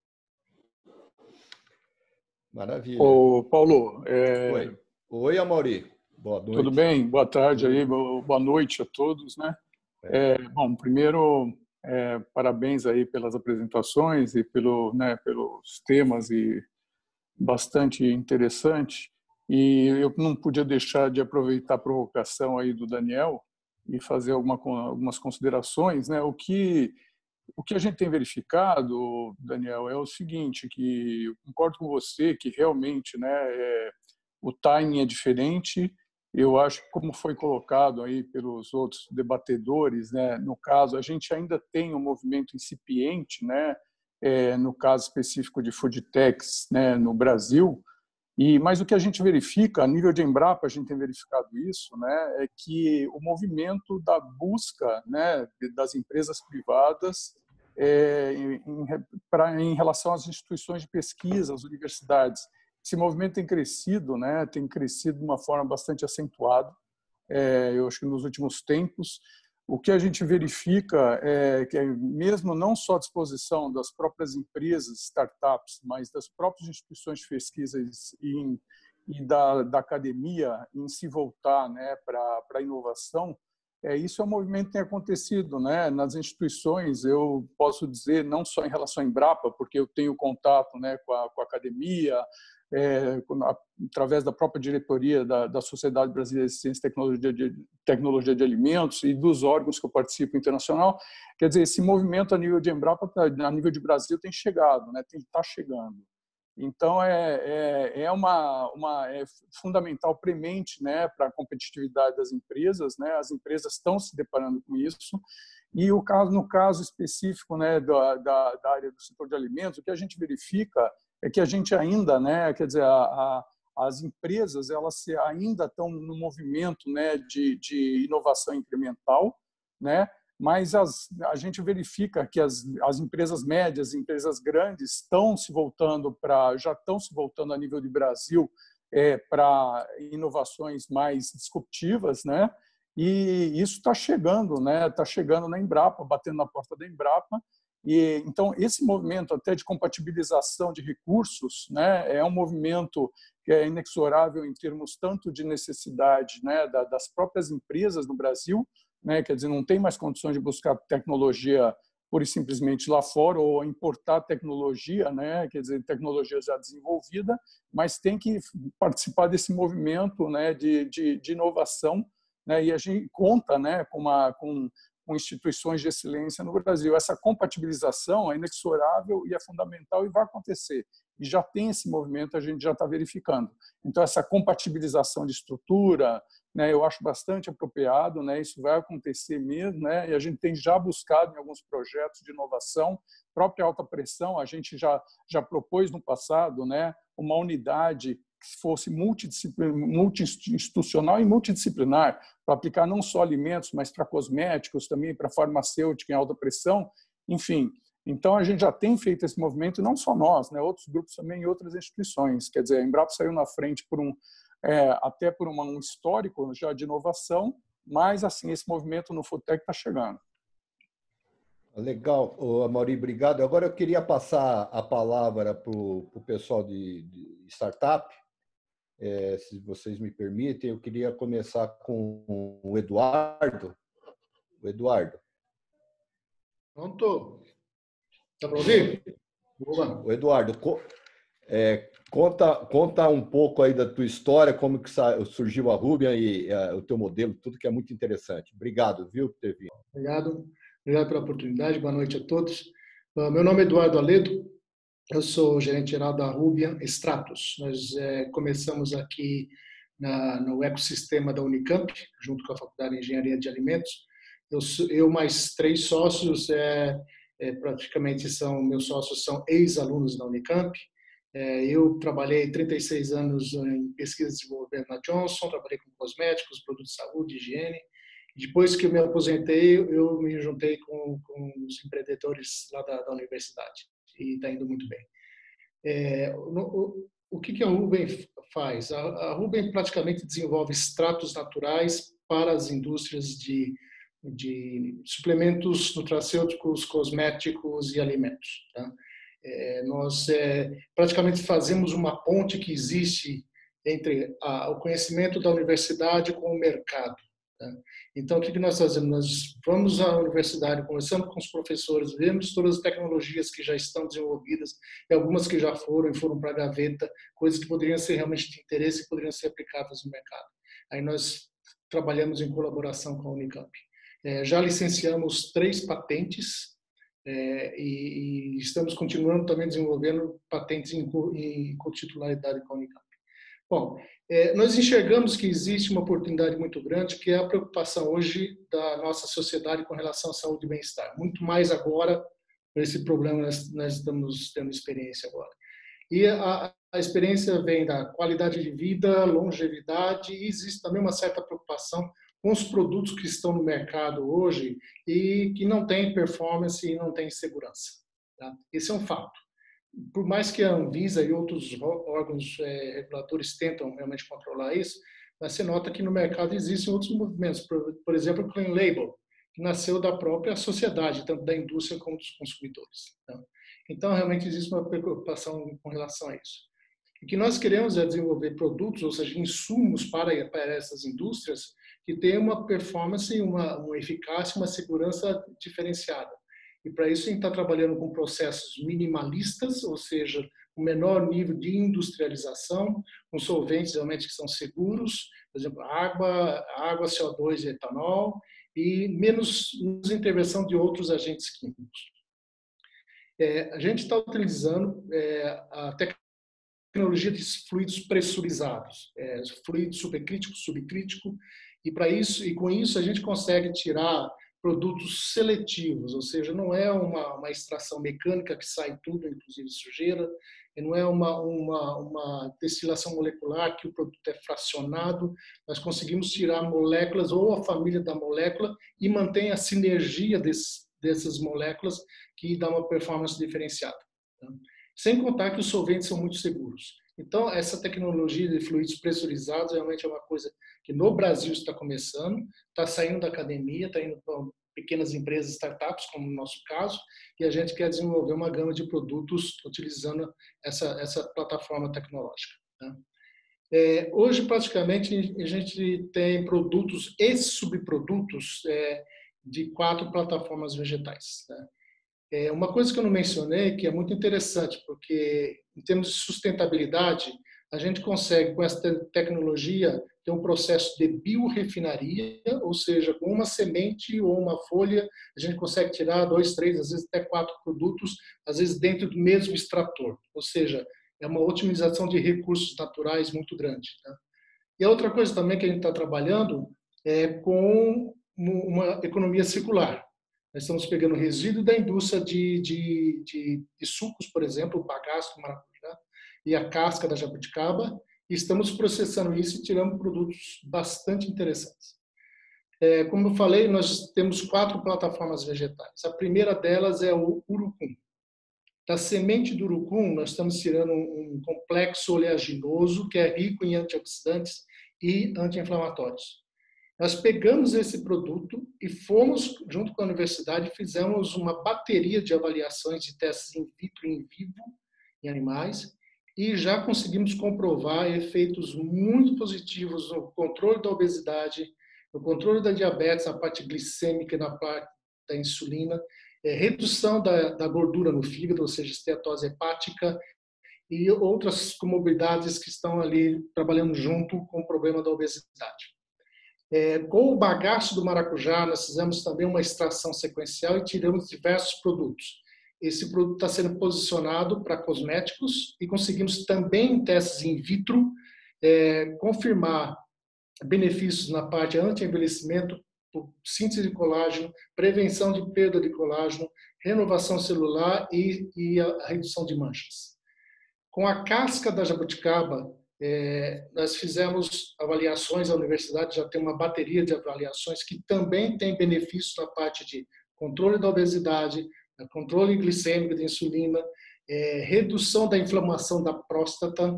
Maravilha. Ô, Paulo. É... Oi. Oi, Amaury. Boa noite. Tudo bem? Boa tarde aí, boa noite a todos, né? É. É, bom, primeiro, é, parabéns aí pelas apresentações e pelo, né, pelos temas e bastante interessante. E eu não podia deixar de aproveitar a provocação aí do Daniel e fazer alguma, algumas considerações, né? O que, o que a gente tem verificado, Daniel, é o seguinte, que eu concordo com você que realmente, né, é, o timing é diferente. Eu acho que, como foi colocado aí pelos outros debatedores, né, no caso, a gente ainda tem um movimento incipiente, né, é, no caso específico de food techs, né, no Brasil. E, mas o que a gente verifica, a nível de Embrapa, a gente tem verificado isso, né, é que o movimento da busca, né, das empresas privadas é, em, pra, em relação às instituições de pesquisa, às universidades, esse movimento tem crescido, né, tem crescido de uma forma bastante acentuada, é, eu acho que nos últimos tempos. O que a gente verifica é que, mesmo não só à disposição das próprias empresas, startups, mas das próprias instituições de pesquisa e, e da, da academia em se voltar, né, para a inovação, é, isso é um movimento que tem acontecido, né, nas instituições. Eu posso dizer, não só em relação à Embrapa, porque eu tenho contato, né, com, a, com a academia, É, através da própria diretoria da, da Sociedade Brasileira de Ciência e Tecnologia de, Tecnologia de Alimentos e dos órgãos que eu participo internacional. Quer dizer, esse movimento a nível de Embrapa, a nível de Brasil, tem chegado, né? Tem, está chegando. Então, é, é, é, uma, uma, é fundamental, premente, né, para a competitividade das empresas, né? As empresas estão se deparando com isso. E o caso, no caso específico, né, da, da, da área do setor de alimentos, o que a gente verifica é que a gente ainda, né, quer dizer, a, a, as empresas elas ainda estão no movimento, né, de, de inovação incremental, né? Mas as, a gente verifica que as, as empresas médias, empresas grandes, estão se voltando para, já estão se voltando a nível de Brasil é, para inovações mais disruptivas, né? E isso está chegando, né? Está chegando na Embrapa, batendo na porta da Embrapa. E então esse movimento até de compatibilização de recursos, né? É um movimento que é inexorável em termos tanto de necessidade, né? Da, das próprias empresas no Brasil. Né? Quer dizer, não tem mais condições de buscar tecnologia pura e simplesmente lá fora ou importar tecnologia, né? Quer dizer, tecnologia já desenvolvida, mas tem que participar desse movimento, né? de, de, de inovação, né? E a gente conta, né? com, uma, com, com instituições de excelência no Brasil. Essa compatibilização é inexorável e é fundamental e vai acontecer. E já tem esse movimento, a gente já está verificando. Então, essa compatibilização de estrutura, né, eu acho bastante apropriado, né, isso vai acontecer mesmo, né, e a gente tem já buscado em alguns projetos de inovação, própria alta pressão, a gente já, já propôs no passado, né, uma unidade que fosse multi-institucional e multidisciplinar, para aplicar não só alimentos, mas para cosméticos, também para farmacêutica em alta pressão, enfim. Então, a gente já tem feito esse movimento, e não só nós, né, outros grupos também e outras instituições. Quer dizer, a Embrapa saiu na frente por um, é, até por uma, um histórico já de inovação, mas, assim, esse movimento no Foodtech está chegando. Legal, Amaury, obrigado. Agora eu queria passar a palavra para o pessoal de, de startup, é, se vocês me permitem. Eu queria começar com o Eduardo. O Eduardo. Pronto. Dá para ouvir? Boa. O Eduardo, é, conta, conta um pouco aí da tua história, como que surgiu a Rubian e a, o teu modelo, tudo que é muito interessante. Obrigado, viu, por ter vindo. Obrigado. Obrigado pela oportunidade. Boa noite a todos. Uh, meu nome é Eduardo Aledo. Eu sou gerente geral da Rubian Stratos. Nós é, começamos aqui na, no ecossistema da Unicamp, junto com a Faculdade de Engenharia de Alimentos. Eu, eu mais três sócios, é, é, praticamente são meus sócios são ex-alunos da Unicamp. É, eu trabalhei trinta e seis anos em pesquisa e desenvolvimento na Johnson, trabalhei com cosméticos, produtos de saúde, higiene. Depois que eu me aposentei, eu me juntei com, com os empreendedores lá da, da universidade e está indo muito bem. É, no, o, o que, que a Rubian faz? A, a Rubian praticamente desenvolve extratos naturais para as indústrias de, de suplementos nutracêuticos, cosméticos e alimentos. Tá? É, nós é, praticamente fazemos uma ponte que existe entre a, o conhecimento da universidade com o mercado. Então, o que nós fazemos? Nós vamos à universidade, conversamos com os professores, vemos todas as tecnologias que já estão desenvolvidas, e algumas que já foram e foram para a gaveta, coisas que poderiam ser realmente de interesse e poderiam ser aplicadas no mercado. Aí nós trabalhamos em colaboração com a Unicamp. É, já licenciamos três patentes é, e, e estamos continuando também desenvolvendo patentes em, em cotitularidade com a Unicamp. Bom, é, nós enxergamos que existe uma oportunidade muito grande, que é a preocupação hoje da nossa sociedade com relação à saúde e bem-estar. Muito mais agora, esse problema nós, nós estamos tendo experiência agora. E a, a experiência vem da qualidade de vida, longevidade, e existe também uma certa preocupação com os produtos que estão no mercado hoje e que não têm performance e não têm segurança. Tá? Esse é um fato. Por mais que a Anvisa e outros órgãos é, reguladores tentam realmente controlar isso, mas você nota que no mercado existem outros movimentos, por, por exemplo, o Clean Label, que nasceu da própria sociedade, tanto da indústria como dos consumidores. Tá? Então, realmente existe uma preocupação com relação a isso. O que nós queremos é desenvolver produtos, ou seja, insumos para, para essas indústrias que tenham uma performance, uma, uma eficácia, uma segurança diferenciada. E para isso a gente está trabalhando com processos minimalistas, ou seja, um menor nível de industrialização, com solventes realmente que são seguros, por exemplo, água, água, C O dois e etanol, e menos, menos intervenção de outros agentes químicos. É, a gente está utilizando é, a tecnologia de fluidos pressurizados, é, fluido supercrítico, subcrítico, e para isso e com isso a gente consegue tirar produtos seletivos, ou seja, não é uma, uma extração mecânica que sai tudo, inclusive sujeira, e não é uma, uma, uma destilação molecular que o produto é fracionado, nós conseguimos tirar moléculas ou a família da molécula e mantém a sinergia desse, dessas moléculas que dá uma performance diferenciada. Tá? Sem contar que os solventes são muito seguros. Então, essa tecnologia de fluidos pressurizados realmente é uma coisa que no Brasil está começando, está saindo da academia, está indo para pequenas empresas, startups, como no nosso caso, e a gente quer desenvolver uma gama de produtos utilizando essa, essa plataforma tecnológica. Tá? É, hoje, praticamente, a gente tem produtos e subprodutos é, de quatro plataformas vegetais. Tá? É, uma coisa que eu não mencionei, que é muito interessante, porque em termos de sustentabilidade, a gente consegue, com essa tecnologia, ter um processo de biorefinaria, ou seja, com uma semente ou uma folha, a gente consegue tirar dois, três, às vezes até quatro produtos, às vezes dentro do mesmo extrator. Ou seja, é uma otimização de recursos naturais muito grande. Tá? E a outra coisa também que a gente está trabalhando é com uma economia circular. Nós estamos pegando resíduo da indústria de, de, de, de sucos, por exemplo, o bagaço do maracujá e a casca da jabuticaba, e estamos processando isso e tirando produtos bastante interessantes. É, como eu falei, nós temos quatro plataformas vegetais. A primeira delas é o urucum. Da semente do urucum, nós estamos tirando um, um complexo oleaginoso que é rico em antioxidantes e anti-inflamatórios. Nós pegamos esse produto e fomos, junto com a universidade, fizemos uma bateria de avaliações de testes in vitro e in vivo em animais e já conseguimos comprovar efeitos muito positivos no controle da obesidade, no controle da diabetes, na parte glicêmica e na parte da insulina, é, redução da, da gordura no fígado, ou seja, esteatose hepática e outras comorbidades que estão ali trabalhando junto com o problema da obesidade. É, com o bagaço do maracujá, nós fizemos também uma extração sequencial e tiramos diversos produtos. Esse produto está sendo posicionado para cosméticos e conseguimos também em testes in vitro é, confirmar benefícios na parte anti-envelhecimento, síntese de colágeno, prevenção de perda de colágeno, renovação celular e, e a redução de manchas. Com a casca da jabuticaba, É, nós fizemos avaliações, a universidade já tem uma bateria de avaliações que também tem benefícios na parte de controle da obesidade, controle glicêmico da insulina, é, redução da inflamação da próstata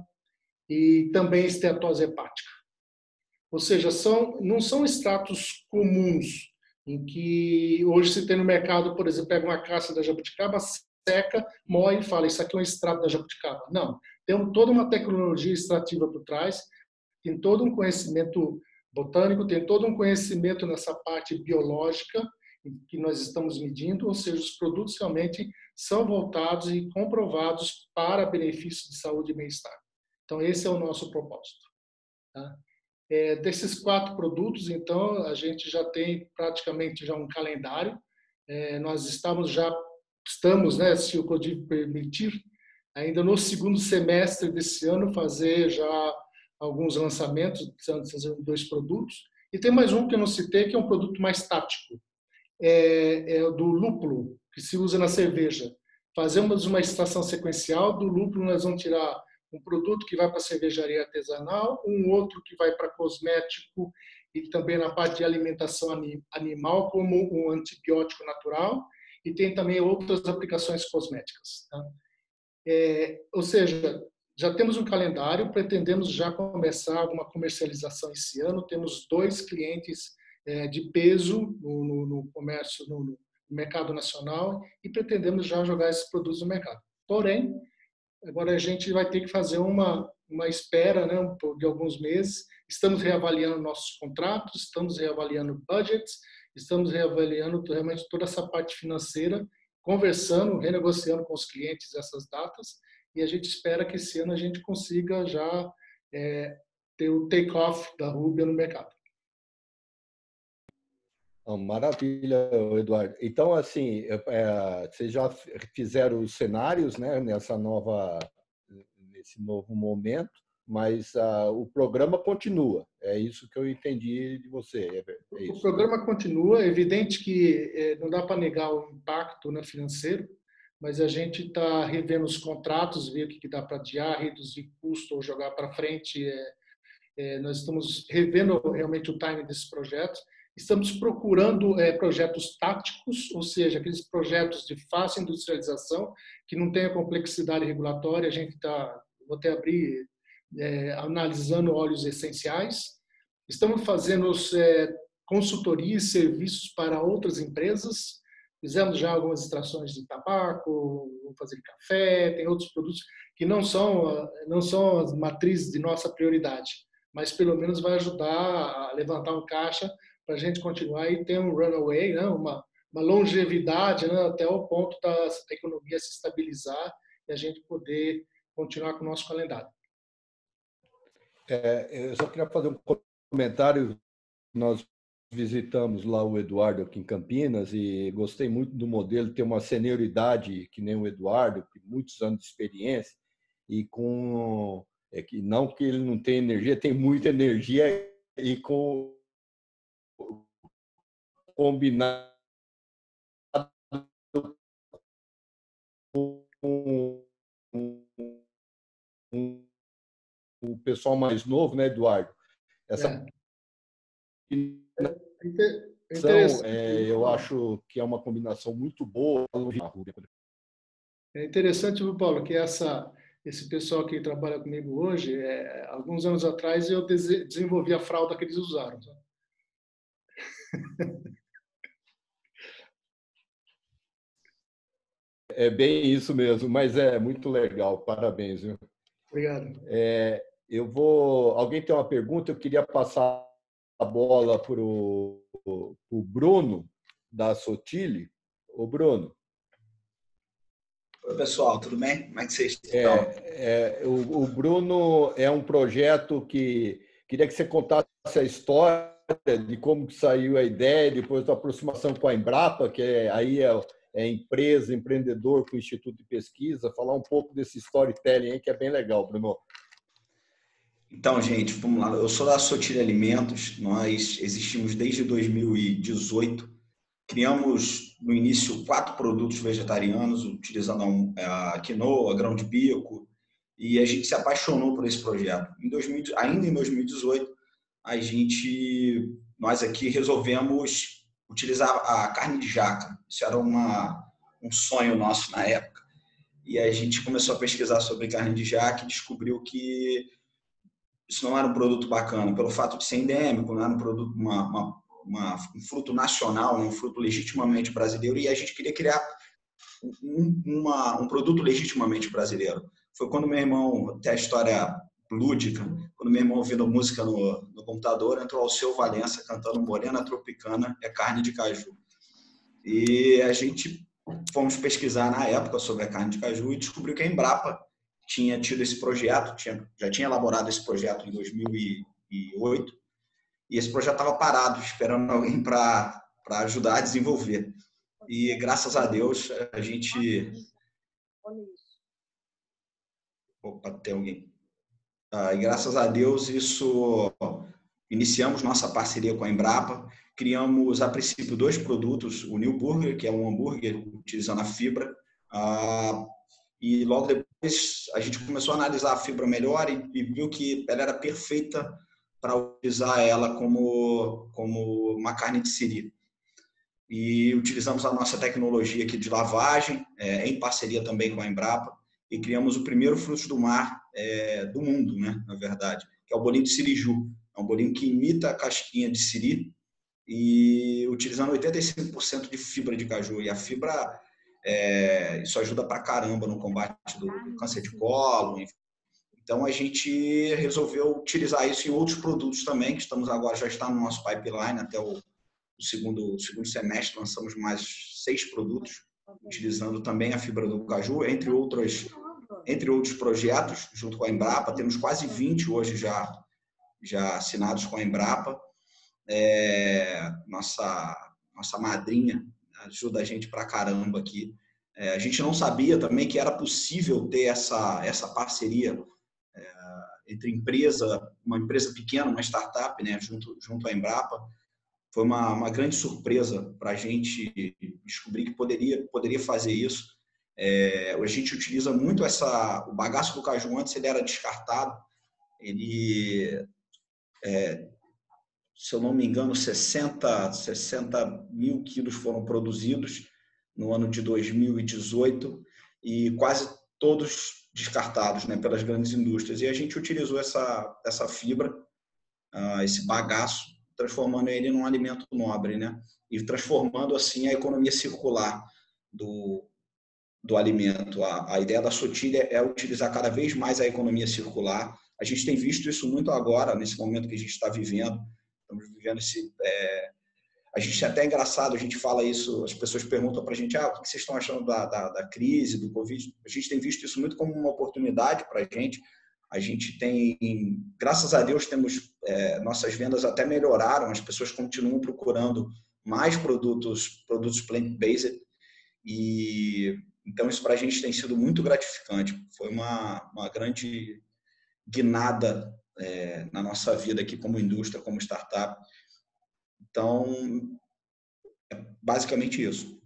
e também esteatose hepática. Ou seja, são, não são extratos comuns, em que hoje se tem no mercado, por exemplo, pega uma casca da jabuticaba, seca, moe e fala, isso aqui é um extrato da jabuticaba. Não. Tem toda uma tecnologia extrativa por trás, tem todo um conhecimento botânico, tem todo um conhecimento nessa parte biológica que nós estamos medindo, ou seja, os produtos realmente são voltados e comprovados para benefício de saúde e bem-estar. Então, esse é o nosso propósito. Tá? É, desses quatro produtos, então, a gente já tem praticamente já um calendário. É, nós estamos já, estamos, né, se o Código permitir, ainda no segundo semestre desse ano, fazer já alguns lançamentos, fazer dois produtos. E tem mais um que eu não citei, que é um produto mais tático. É, é o do lúpulo, que se usa na cerveja. Fazemos uma extração sequencial do lúpulo, nós vamos tirar um produto que vai para a cervejaria artesanal, um outro que vai para cosmético e também na parte de alimentação animal, como um antibiótico natural, e tem também outras aplicações cosméticas. Tá? É, ou seja, já temos um calendário, pretendemos já começar alguma comercialização esse ano. Temos dois clientes é, de peso no, no, no comércio, no, no mercado nacional, e pretendemos já jogar esses produtos no mercado. Porém, agora a gente vai ter que fazer uma, uma espera, né, de alguns meses. Estamos reavaliando nossos contratos, estamos reavaliando budgets, estamos reavaliando realmente toda essa parte financeira, conversando, renegociando com os clientes essas datas, e a gente espera que esse ano a gente consiga já é, ter o take-off da Rubia no mercado. Oh, maravilha, Eduardo. Então, assim, é, vocês já fizeram os cenários, né, nessa nova, esse novo momento, mas uh, o programa continua. É isso que eu entendi de você. É, é isso. O programa continua. É evidente que é, não dá para negar o impacto, né, financeiro, mas a gente está revendo os contratos, ver o que, que dá para adiar, reduzir custo ou jogar para frente. É, é, nós estamos revendo realmente o timing desses projetos. Estamos procurando é, projetos táticos, ou seja, aqueles projetos de fácil industrialização, que não tenha complexidade regulatória. A gente está, vou até abrir, é, analisando óleos essenciais. Estamos fazendo é, consultoria e serviços para outras empresas. Fizemos já algumas extrações de tabaco, vamos fazer de café, tem outros produtos que não são, não são as matrizes de nossa prioridade, mas pelo menos vai ajudar a levantar um caixa para a gente continuar e ter um runaway, né? uma, uma longevidade, né? Até o ponto da economia se estabilizar e a gente poder continuar com o nosso calendário. É, eu só queria fazer um comentário. Nós visitamos lá o Eduardo aqui em Campinas e gostei muito do modelo, tem uma senioridade que nem o Eduardo, com muitos anos de experiência, e com é que não que ele não tem energia, tem muita energia, e com combinado com o pessoal mais novo, né, Eduardo? Essa é. Então, é, eu acho que é uma combinação muito boa. É interessante, viu, Paulo, que essa, esse pessoal que trabalha comigo hoje, é, alguns anos atrás eu desenvolvi a fralda que eles usaram. Tá? É bem isso mesmo, mas é muito legal. Parabéns, viu? Obrigado. É, eu vou. Alguém tem uma pergunta? Eu queria passar a bola para o Bruno, da Sotile. Ô, Bruno. Oi, pessoal, tudo bem? Como é que vocês estão? É, é, o, o Bruno é um projeto que... Queria que você contasse a história de como saiu a ideia, depois da aproximação com a Embrapa, que é, aí é, é empresa, empreendedor com o Instituto de Pesquisa. Falar um pouco desse storytelling aí, que é bem legal, Bruno. Então, gente, vamos lá. Eu sou da Sotile Alimentos. Nós existimos desde dois mil e dezoito. Criamos, no início, quatro produtos vegetarianos, utilizando a quinoa, grão de bico, e a gente se apaixonou por esse projeto. Em dois mil, ainda em dois mil e dezoito, a gente, nós aqui resolvemos utilizar a carne de jaca. Isso era uma, um sonho nosso na época. E a gente começou a pesquisar sobre carne de jaca e descobriu que isso não era um produto bacana, pelo fato de ser endêmico, não era um produto, uma, uma, uma, um fruto nacional, um fruto legitimamente brasileiro, e a gente queria criar um, uma, um produto legitimamente brasileiro. Foi quando meu irmão, até a história lúdica, quando meu irmão ouvindo música no, no computador, entrou Alceu Valença cantando Morena Tropicana é carne de caju. E a gente fomos pesquisar na época sobre a carne de caju e descobriu que a Embrapa tinha tido esse projeto, tinha, já tinha elaborado esse projeto em dois mil e oito, e esse projeto estava parado, esperando alguém para ajudar a desenvolver. E, graças a Deus, a gente... Opa, tem alguém. Ah, e, graças a Deus, isso... Iniciamos nossa parceria com a Embrapa, criamos, a princípio, dois produtos, o New Burger, que é um hambúrguer utilizando a fibra, ah, e logo depois a gente começou a analisar a fibra melhor e, e viu que ela era perfeita para utilizar ela como, como uma carne de siri. E utilizamos a nossa tecnologia aqui de lavagem, é, em parceria também com a Embrapa, e criamos o primeiro fruto do mar é, do mundo, né, na verdade, que é o bolinho de siriju. É um bolinho que imita a casquinha de siri e utilizando oitenta e cinco por cento de fibra de caju. E a fibra... É, isso ajuda pra caramba no combate do, do câncer de colo. Então, a gente resolveu utilizar isso em outros produtos também, que estamos agora, já está no nosso pipeline, até o, o segundo, segundo semestre, lançamos mais seis produtos, utilizando também a fibra do caju, entre, outras, entre outros projetos, junto com a Embrapa. Temos quase vinte hoje já, já assinados com a Embrapa. É, nossa, nossa madrinha ajuda a gente pra caramba aqui. É, a gente não sabia também que era possível ter essa, essa parceria entre empresa, uma empresa pequena, uma startup, né, junto, junto à Embrapa. Foi uma, uma grande surpresa para a gente descobrir que poderia, poderia fazer isso. É, a gente utiliza muito essa, o bagaço do caju. Antes ele era descartado, ele, é, se eu não me engano, sessenta mil quilos foram produzidos no ano de dois mil e dezoito e quase todos descartados, né, pelas grandes indústrias. E a gente utilizou essa, essa fibra, uh, esse bagaço, transformando ele num alimento nobre, né, e transformando assim a economia circular do, do alimento. A, a ideia da Sotilha é utilizar cada vez mais a economia circular. A gente tem visto isso muito agora, nesse momento que a gente está vivendo. Estamos vivendo esse... É, a gente é até engraçado, a gente fala isso, as pessoas perguntam para a gente, ah, o que vocês estão achando da, da, da crise, do Covid? A gente tem visto isso muito como uma oportunidade para a gente. A gente tem, graças a Deus, temos é, nossas vendas até melhoraram, as pessoas continuam procurando mais produtos, produtos plant-based, e então isso para a gente tem sido muito gratificante. Foi uma, uma grande guinada é, na nossa vida aqui como indústria, como startup. Então, é basicamente isso.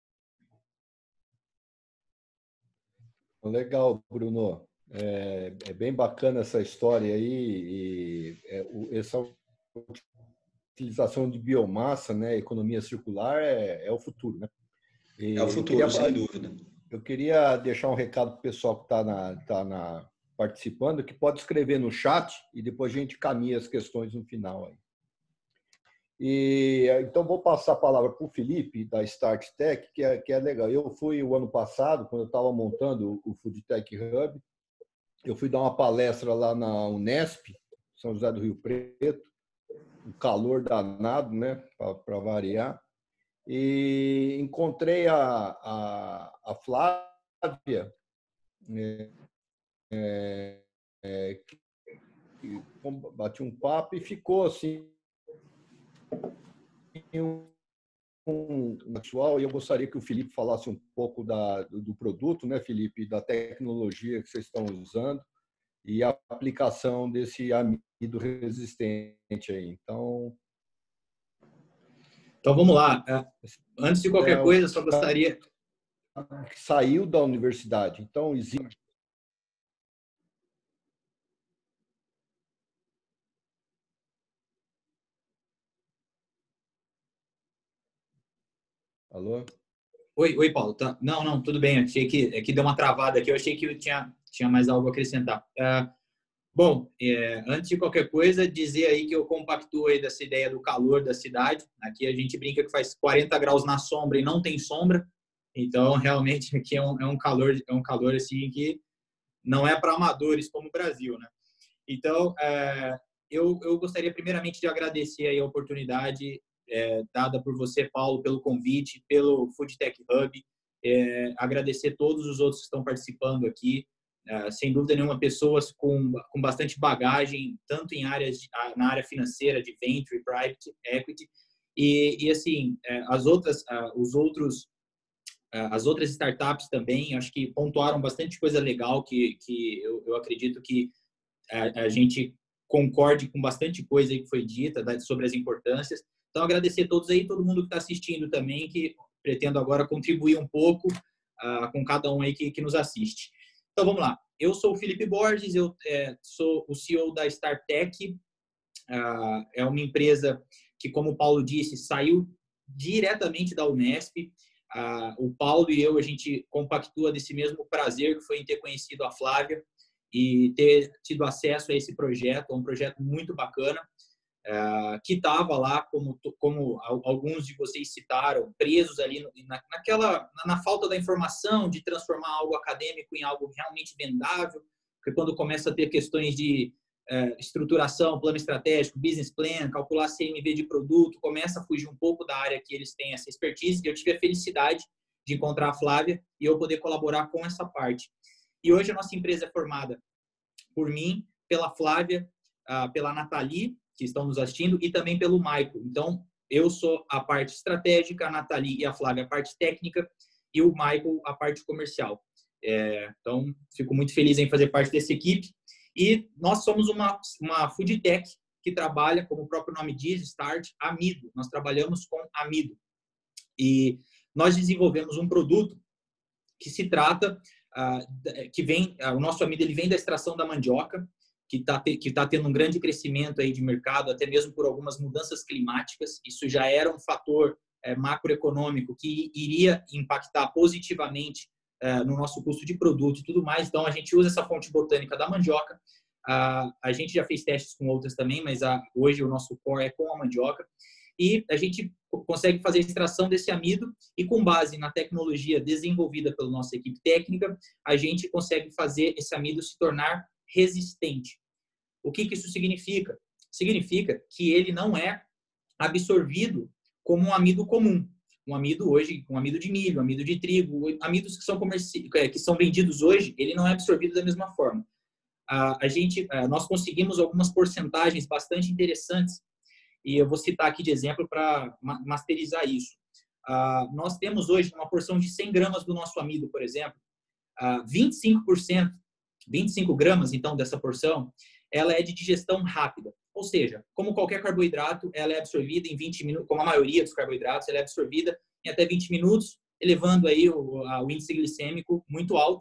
Legal, Bruno. É, é bem bacana essa história aí. E é, o, essa utilização de biomassa, né, economia circular, é, é o futuro, né? E é o futuro, queria, sem dúvida. Eu queria deixar um recado para o pessoal que está na, tá na, participando, que pode escrever no chat e depois a gente caminha as questões no final aí. E, então, vou passar a palavra para o Felipe, da Start Tech, que é, que é legal. Eu fui o ano passado, quando eu estava montando o Food Tech Hub, eu fui dar uma palestra lá na Unesp, São José do Rio Preto, um calor danado, né, para variar. E encontrei a, a, a Flávia, é, é, é, que, que bati um papo e ficou assim, um, um pessoal, e eu gostaria que o Felipe falasse um pouco da, do, do produto, né, Felipe, da tecnologia que vocês estão usando e a aplicação desse amido resistente aí. Então, então vamos lá. Antes de qualquer é, coisa, só gostaria... Que saiu da universidade. Então, existe... Alô? Oi, oi, Paulo. Tá. Não, não, tudo bem. Achei que, é que deu uma travada aqui. Eu achei que eu tinha, tinha mais algo a acrescentar. Uh, bom, é, antes de qualquer coisa, dizer aí que eu compactuo aí dessa ideia do calor da cidade. Aqui a gente brinca que faz quarenta graus na sombra e não tem sombra. Então, realmente, aqui é um, é um calor, é um calor assim que não é para amadores como o Brasil, né? Então, é, eu, eu gostaria primeiramente de agradecer aí a oportunidade É, dada por você, Paulo, pelo convite, pelo Food Tech Hub, é, agradecer todos os outros que estão participando aqui, é, sem dúvida nenhuma, pessoas com, com bastante bagagem, tanto em áreas de, na área financeira, de venture, private equity, e, e assim, é, as outras, os outros, as outras startups também, acho que pontuaram bastante coisa legal, que, que eu, eu acredito que a, a gente concorde com bastante coisa aí que foi dita sobre as importâncias. Então, agradecer a todos aí, todo mundo que está assistindo também, que pretendo agora contribuir um pouco uh, com cada um aí que, que nos assiste. Então, vamos lá. Eu sou o Felipe Borges, eu é, sou o C E O da StarTech. Uh, é uma empresa que, como o Paulo disse, saiu diretamente da Unesp. Uh, o Paulo e eu, a gente compactua desse mesmo prazer que foi em ter conhecido a Flávia e ter tido acesso a esse projeto, um projeto muito bacana. Uh, que estava lá, como, como alguns de vocês citaram, presos ali no, na, naquela, na, na falta da informação, de transformar algo acadêmico em algo realmente vendável, porque quando começa a ter questões de uh, estruturação, plano estratégico, business plan, calcular C M V de produto, começa a fugir um pouco da área que eles têm essa expertise. Eu tive a felicidade de encontrar a Flávia e eu poder colaborar com essa parte. E hoje a nossa empresa é formada por mim, pela Flávia, uh, pela Nathalie, que estão nos assistindo, e também pelo Michael. Então, eu sou a parte estratégica, a Nathalie e a Flávia a parte técnica, e o Michael a parte comercial. É, então, fico muito feliz em fazer parte dessa equipe. E nós somos uma, uma food tech que trabalha, como o próprio nome diz, Start Amido. Nós trabalhamos com amido. E nós desenvolvemos um produto que se trata, uh, que vem, uh, o nosso amido ele vem da extração da mandioca, que está que tá tendo um grande crescimento aí de mercado, até mesmo por algumas mudanças climáticas. Isso já era um fator é, macroeconômico que iria impactar positivamente é, no nosso custo de produto e tudo mais. Então, a gente usa essa fonte botânica da mandioca. A, a gente já fez testes com outras também, mas a, hoje o nosso core é com a mandioca. E a gente consegue fazer a extração desse amido e, com base na tecnologia desenvolvida pela nossa equipe técnica, a gente consegue fazer esse amido se tornar resistente. O que que isso significa? Significa que ele não é absorvido como um amido comum. Um amido hoje, um amido de milho, um amido de trigo, amidos que são, comerci... que são vendidos hoje, ele não é absorvido da mesma forma. A, a gente, nós conseguimos algumas porcentagens bastante interessantes e eu vou citar aqui de exemplo para masterizar isso. Uh, nós temos hoje uma porção de cem gramas do nosso amido, por exemplo, uh, vinte e cinco por cento, vinte e cinco gramas, então, dessa porção, ela é de digestão rápida. Ou seja, como qualquer carboidrato, ela é absorvida em vinte minutos, como a maioria dos carboidratos, ela é absorvida em até vinte minutos, elevando aí o, a, o índice glicêmico muito alto.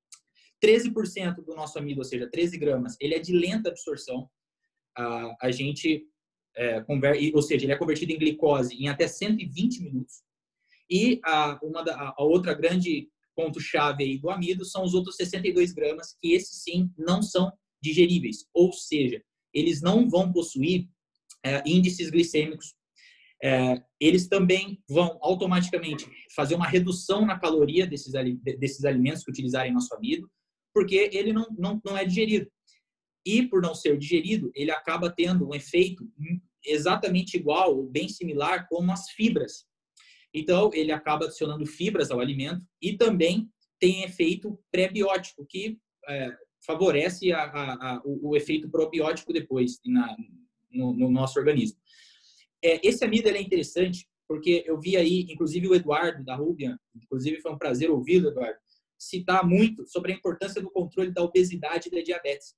treze por cento do nosso amido, ou seja, treze gramas, ele é de lenta absorção. Uh, a gente, é, conver... ou seja, ele é convertido em glicose em até cento e vinte minutos. E a, uma da, a outra grande ponto-chave aí do amido são os outros sessenta e dois gramas, que esses sim não são digeríveis, ou seja, eles não vão possuir é, índices glicêmicos. É, eles também vão automaticamente fazer uma redução na caloria desses, desses alimentos que utilizarem nosso amido, porque ele não, não, não é digerido. E por não ser digerido, ele acaba tendo um efeito exatamente igual ou bem similar como as fibras. Então, ele acaba adicionando fibras ao alimento e também tem efeito pré-biótico, que é, favorece a, a, a, o, o efeito probiótico depois na, no, no nosso organismo. É, esse amido ele é interessante porque eu vi aí, inclusive o Eduardo da Rubian, inclusive foi um prazer ouvi-lo, Eduardo, citar muito sobre a importância do controle da obesidade e da diabetes.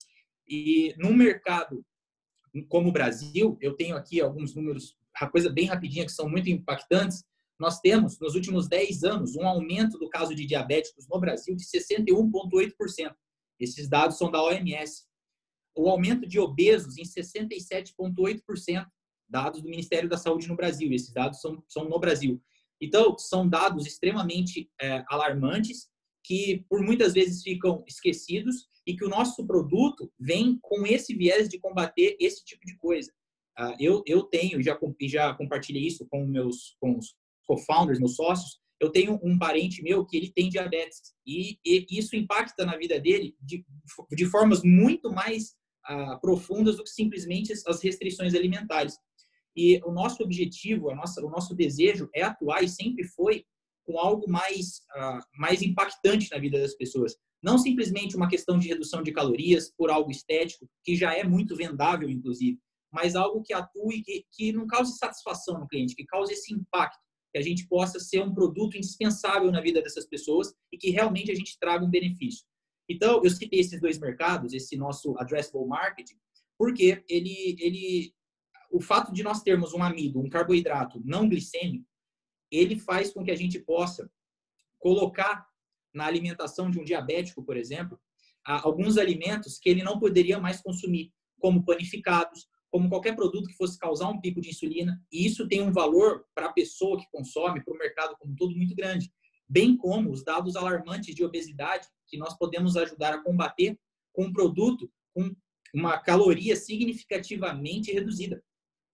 E num mercado como o Brasil, eu tenho aqui alguns números, uma coisa bem rapidinha, que são muito impactantes. Nós temos, nos últimos dez anos, um aumento do caso de diabéticos no Brasil de sessenta e um vírgula oito por cento. Esses dados são da O M S. O aumento de obesos em sessenta e sete vírgula oito por cento, dados do Ministério da Saúde no Brasil. Esses dados são, são no Brasil. Então, são dados extremamente é, alarmantes, que por muitas vezes ficam esquecidos e que o nosso produto vem com esse viés de combater esse tipo de coisa. Uh, eu, eu tenho, já, já compartilhei isso com, meus, com os co-founders, meus sócios, eu tenho um parente meu que ele tem diabetes e, e isso impacta na vida dele de, de formas muito mais uh, profundas do que simplesmente as restrições alimentares. E o nosso objetivo, a nossa, o nosso desejo é atuar e sempre foi com algo mais, uh, mais impactante na vida das pessoas. Não simplesmente uma questão de redução de calorias por algo estético, que já é muito vendável, inclusive, mas algo que atue, que, que não cause satisfação no cliente, que cause esse impacto, que a gente possa ser um produto indispensável na vida dessas pessoas e que realmente a gente traga um benefício. Então, eu citei esses dois mercados, esse nosso addressable market, porque ele, ele, o fato de nós termos um amido, um carboidrato não glicêmico, ele faz com que a gente possa colocar na alimentação de um diabético, por exemplo, alguns alimentos que ele não poderia mais consumir, como panificados, como qualquer produto que fosse causar um pico de insulina. E isso tem um valor para a pessoa que consome, para o mercado como um todo, muito grande. Bem como os dados alarmantes de obesidade, que nós podemos ajudar a combater com um produto com uma caloria significativamente reduzida.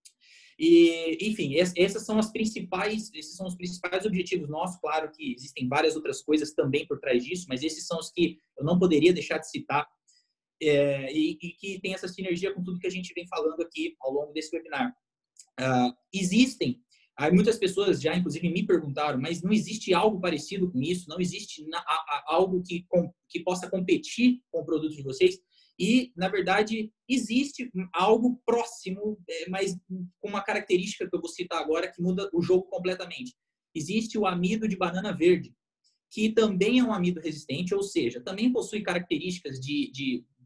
E, enfim, essas são as principais, esses são os principais objetivos nossos. Claro que existem várias outras coisas também por trás disso, mas esses são os que eu não poderia deixar de citar é, e, e que tem essa sinergia com tudo que a gente vem falando aqui ao longo desse webinar. Uh, existem, aí muitas pessoas já inclusive me perguntaram, mas não existe algo parecido com isso? Não existe na, a, a, algo que, com, que possa competir com o produto de vocês? E, na verdade, existe algo próximo, mas com uma característica que eu vou citar agora que muda o jogo completamente. Existe o amido de banana verde, que também é um amido resistente, ou seja, também possui características de, de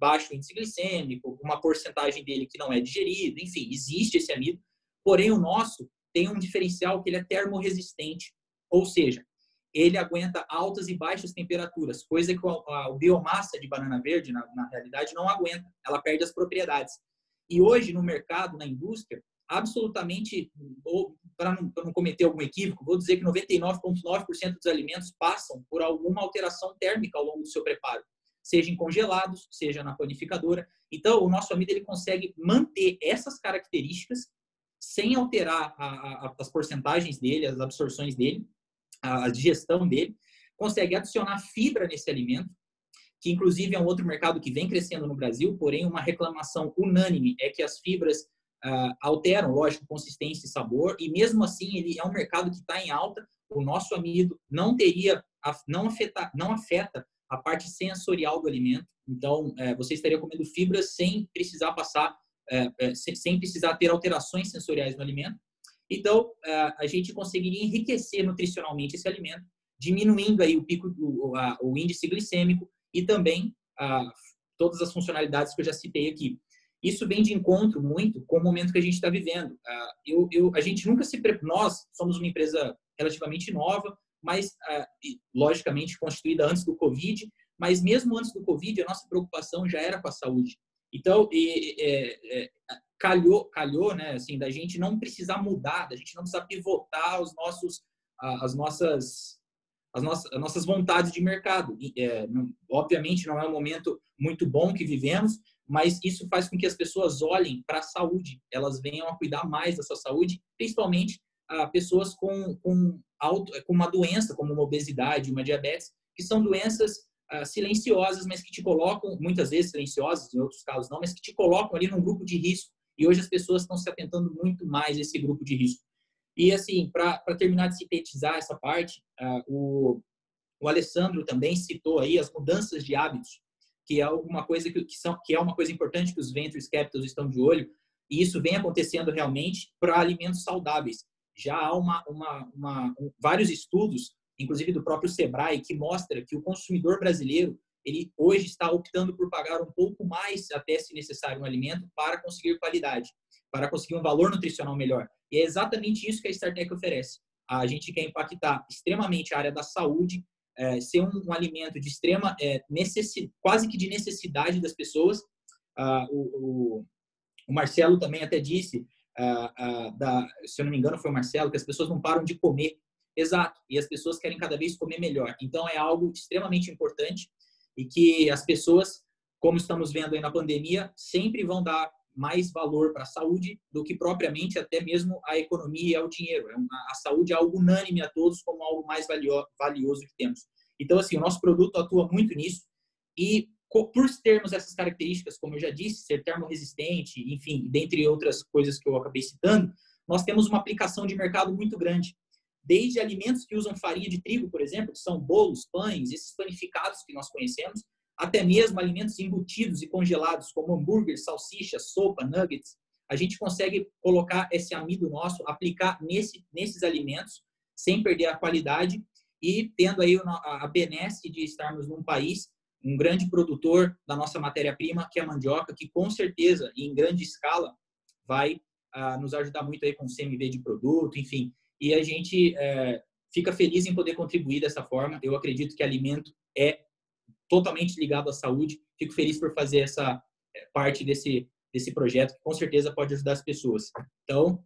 baixo índice glicêmico, uma porcentagem dele que não é digerido, enfim, existe esse amido, porém o nosso tem um diferencial que ele é termorresistente, ou seja, ele aguenta altas e baixas temperaturas, coisa que a, a biomassa de banana verde, na, na realidade, não aguenta, ela perde as propriedades. E hoje, no mercado, na indústria, absolutamente, para não, não cometer algum equívoco, vou dizer que noventa e nove vírgula nove por cento dos alimentos passam por alguma alteração térmica ao longo do seu preparo, seja em congelados, seja na panificadora. Então, o nosso amido ele consegue manter essas características sem alterar a, a, as porcentagens dele, as absorções dele, a digestão dele, consegue adicionar fibra nesse alimento, que inclusive é um outro mercado que vem crescendo no Brasil, porém uma reclamação unânime é que as fibras uh, alteram, lógico, consistência e sabor, e mesmo assim ele é um mercado que está em alta. O nosso amido não teria, não afeta, não afeta a parte sensorial do alimento, então é, você estaria comendo fibras sem precisar passar, é, é, sem precisar ter alterações sensoriais no alimento. Então, a gente conseguiria enriquecer nutricionalmente esse alimento, diminuindo aí o pico, o, a, o índice glicêmico e também a, todas as funcionalidades que eu já citei aqui. Isso vem de encontro muito com o momento que a gente está vivendo. A, eu, eu, a gente nunca se... Nós somos uma empresa relativamente nova, mas, a, logicamente, constituída antes do Covid, mas mesmo antes do Covid, a nossa preocupação já era com a saúde. Então, e, e, e, calhou, calhou, né, assim, da gente não precisar mudar, da gente não precisar pivotar os nossos, as nossas, as nossas, as nossas vontades de mercado. É, não, obviamente, não é um momento muito bom que vivemos, mas isso faz com que as pessoas olhem para a saúde, elas venham a cuidar mais da sua saúde, principalmente a pessoas com, com, auto, com uma doença, como uma obesidade, uma diabetes, que são doenças Uh, silenciosas, mas que te colocam, muitas vezes silenciosas, em outros casos não, mas que te colocam ali num grupo de risco. E hoje as pessoas estão se atentando muito mais a esse grupo de risco. E assim, para terminar de sintetizar essa parte, uh, o, o Alessandro também citou aí as mudanças de hábitos, que é alguma coisa que, que, são, que é uma coisa importante que os Venture Capitals estão de olho, e isso vem acontecendo realmente para alimentos saudáveis. Já há uma, uma, uma, um, vários estudos, inclusive do próprio Sebrae, que mostra que o consumidor brasileiro, ele hoje está optando por pagar um pouco mais, até se necessário, um alimento para conseguir qualidade, para conseguir um valor nutricional melhor. E é exatamente isso que a Startech oferece. A gente quer impactar extremamente a área da saúde, é, ser um, um alimento de extrema, é, necessidade, quase que de necessidade das pessoas. Ah, o, o, o Marcelo também até disse, ah, ah, da, se eu não me engano foi o Marcelo, que as pessoas não param de comer. Exato, e as pessoas querem cada vez comer melhor. Então, é algo extremamente importante e que as pessoas, como estamos vendo aí na pandemia, sempre vão dar mais valor para a saúde do que propriamente até mesmo a economia e ao dinheiro. A saúde é algo unânime a todos como algo mais valioso que temos. Então, assim, o nosso produto atua muito nisso e por termos essas características, como eu já disse, ser termorresistente, enfim, dentre outras coisas que eu acabei citando, nós temos uma aplicação de mercado muito grande. Desde alimentos que usam farinha de trigo, por exemplo, que são bolos, pães, esses panificados que nós conhecemos, até mesmo alimentos embutidos e congelados, como hambúrguer, salsicha, sopa, nuggets. A gente consegue colocar esse amido nosso, aplicar nesse, nesses alimentos, sem perder a qualidade e tendo aí a benesse de estarmos num país, um grande produtor da nossa matéria-prima, que é a mandioca, que com certeza, em grande escala, vai ah, nos ajudar muito aí com o C M V de produto, enfim. E a gente é, fica feliz em poder contribuir dessa forma. Eu acredito que alimento é totalmente ligado à saúde. Fico feliz por fazer essa parte desse, desse projeto, que com certeza pode ajudar as pessoas. Então,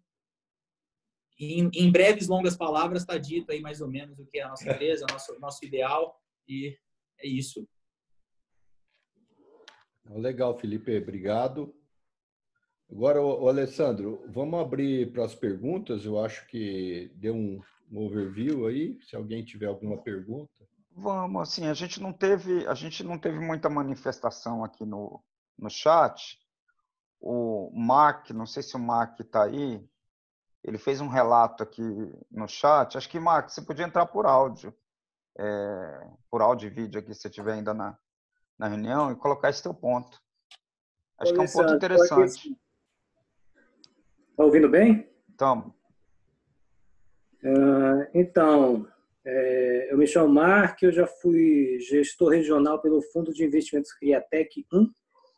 em, em breves, longas palavras, está dito aí mais ou menos o que é a nossa empresa, nosso, nosso ideal, e é isso. Legal, Felipe, obrigado. Agora, o Alessandro, vamos abrir para as perguntas. Eu acho que deu um, um overview aí, se alguém tiver alguma pergunta. Vamos, assim, a gente não teve, a gente não teve muita manifestação aqui no, no chat. O Mark, não sei se o Mark está aí, ele fez um relato aqui no chat. Acho que, Mark, você podia entrar por áudio, é, por áudio e vídeo aqui, se você estiver ainda na, na reunião, e colocar esse teu ponto. Acho que é um ponto interessante. Está ouvindo bem? Então, uh, então é, eu me chamo Mark, eu já fui gestor regional pelo Fundo de Investimentos Criatec um,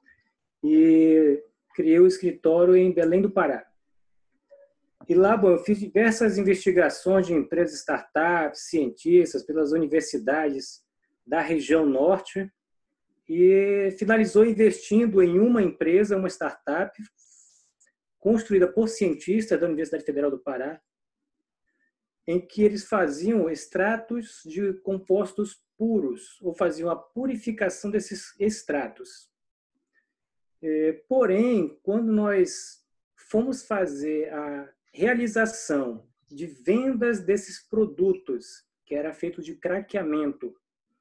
e criei o escritório em Belém do Pará. E lá, bom, eu fiz diversas investigações de empresas, startups, cientistas, pelas universidades da região norte, e finalizou investindo em uma empresa, uma startup, construída por cientistas da Universidade Federal do Pará, em que eles faziam extratos de compostos puros, ou faziam a purificação desses extratos. Porém, quando nós fomos fazer a realização de vendas desses produtos, que era feito de craqueamento,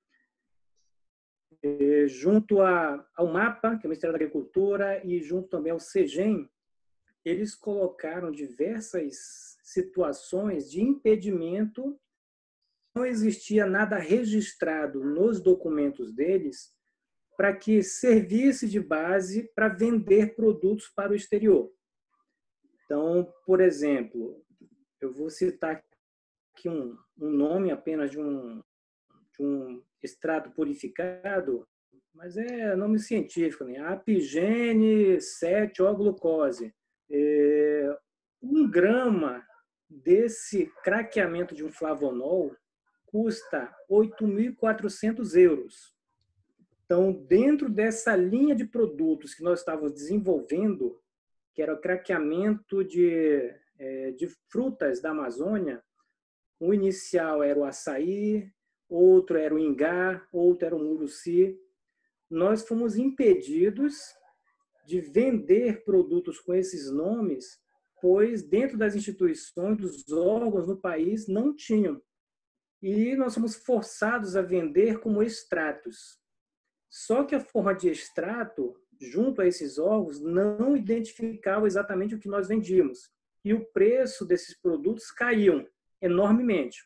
junto a, ao MAPA, que é o Ministério da Agricultura, e junto também ao SEGEM, eles colocaram diversas situações de impedimento. Não existia nada registrado nos documentos deles para que servisse de base para vender produtos para o exterior. Então, por exemplo, eu vou citar aqui um, um nome apenas de um, de um extrato purificado, mas é nome científico, né? Apigene sete O glucose. É, um grama desse craqueamento de um flavonol custa oito mil e quatrocentos euros. Então, dentro dessa linha de produtos que nós estávamos desenvolvendo, que era o craqueamento de, de frutas da Amazônia, o inicial era o açaí, outro era o ingá, outro era o muruci. Nós fomos impedidos de vender produtos com esses nomes, pois dentro das instituições, dos órgãos no país, não tinham. E nós fomos forçados a vender como extratos. Só que a forma de extrato, junto a esses órgãos, não identificava exatamente o que nós vendíamos. E o preço desses produtos caiu enormemente.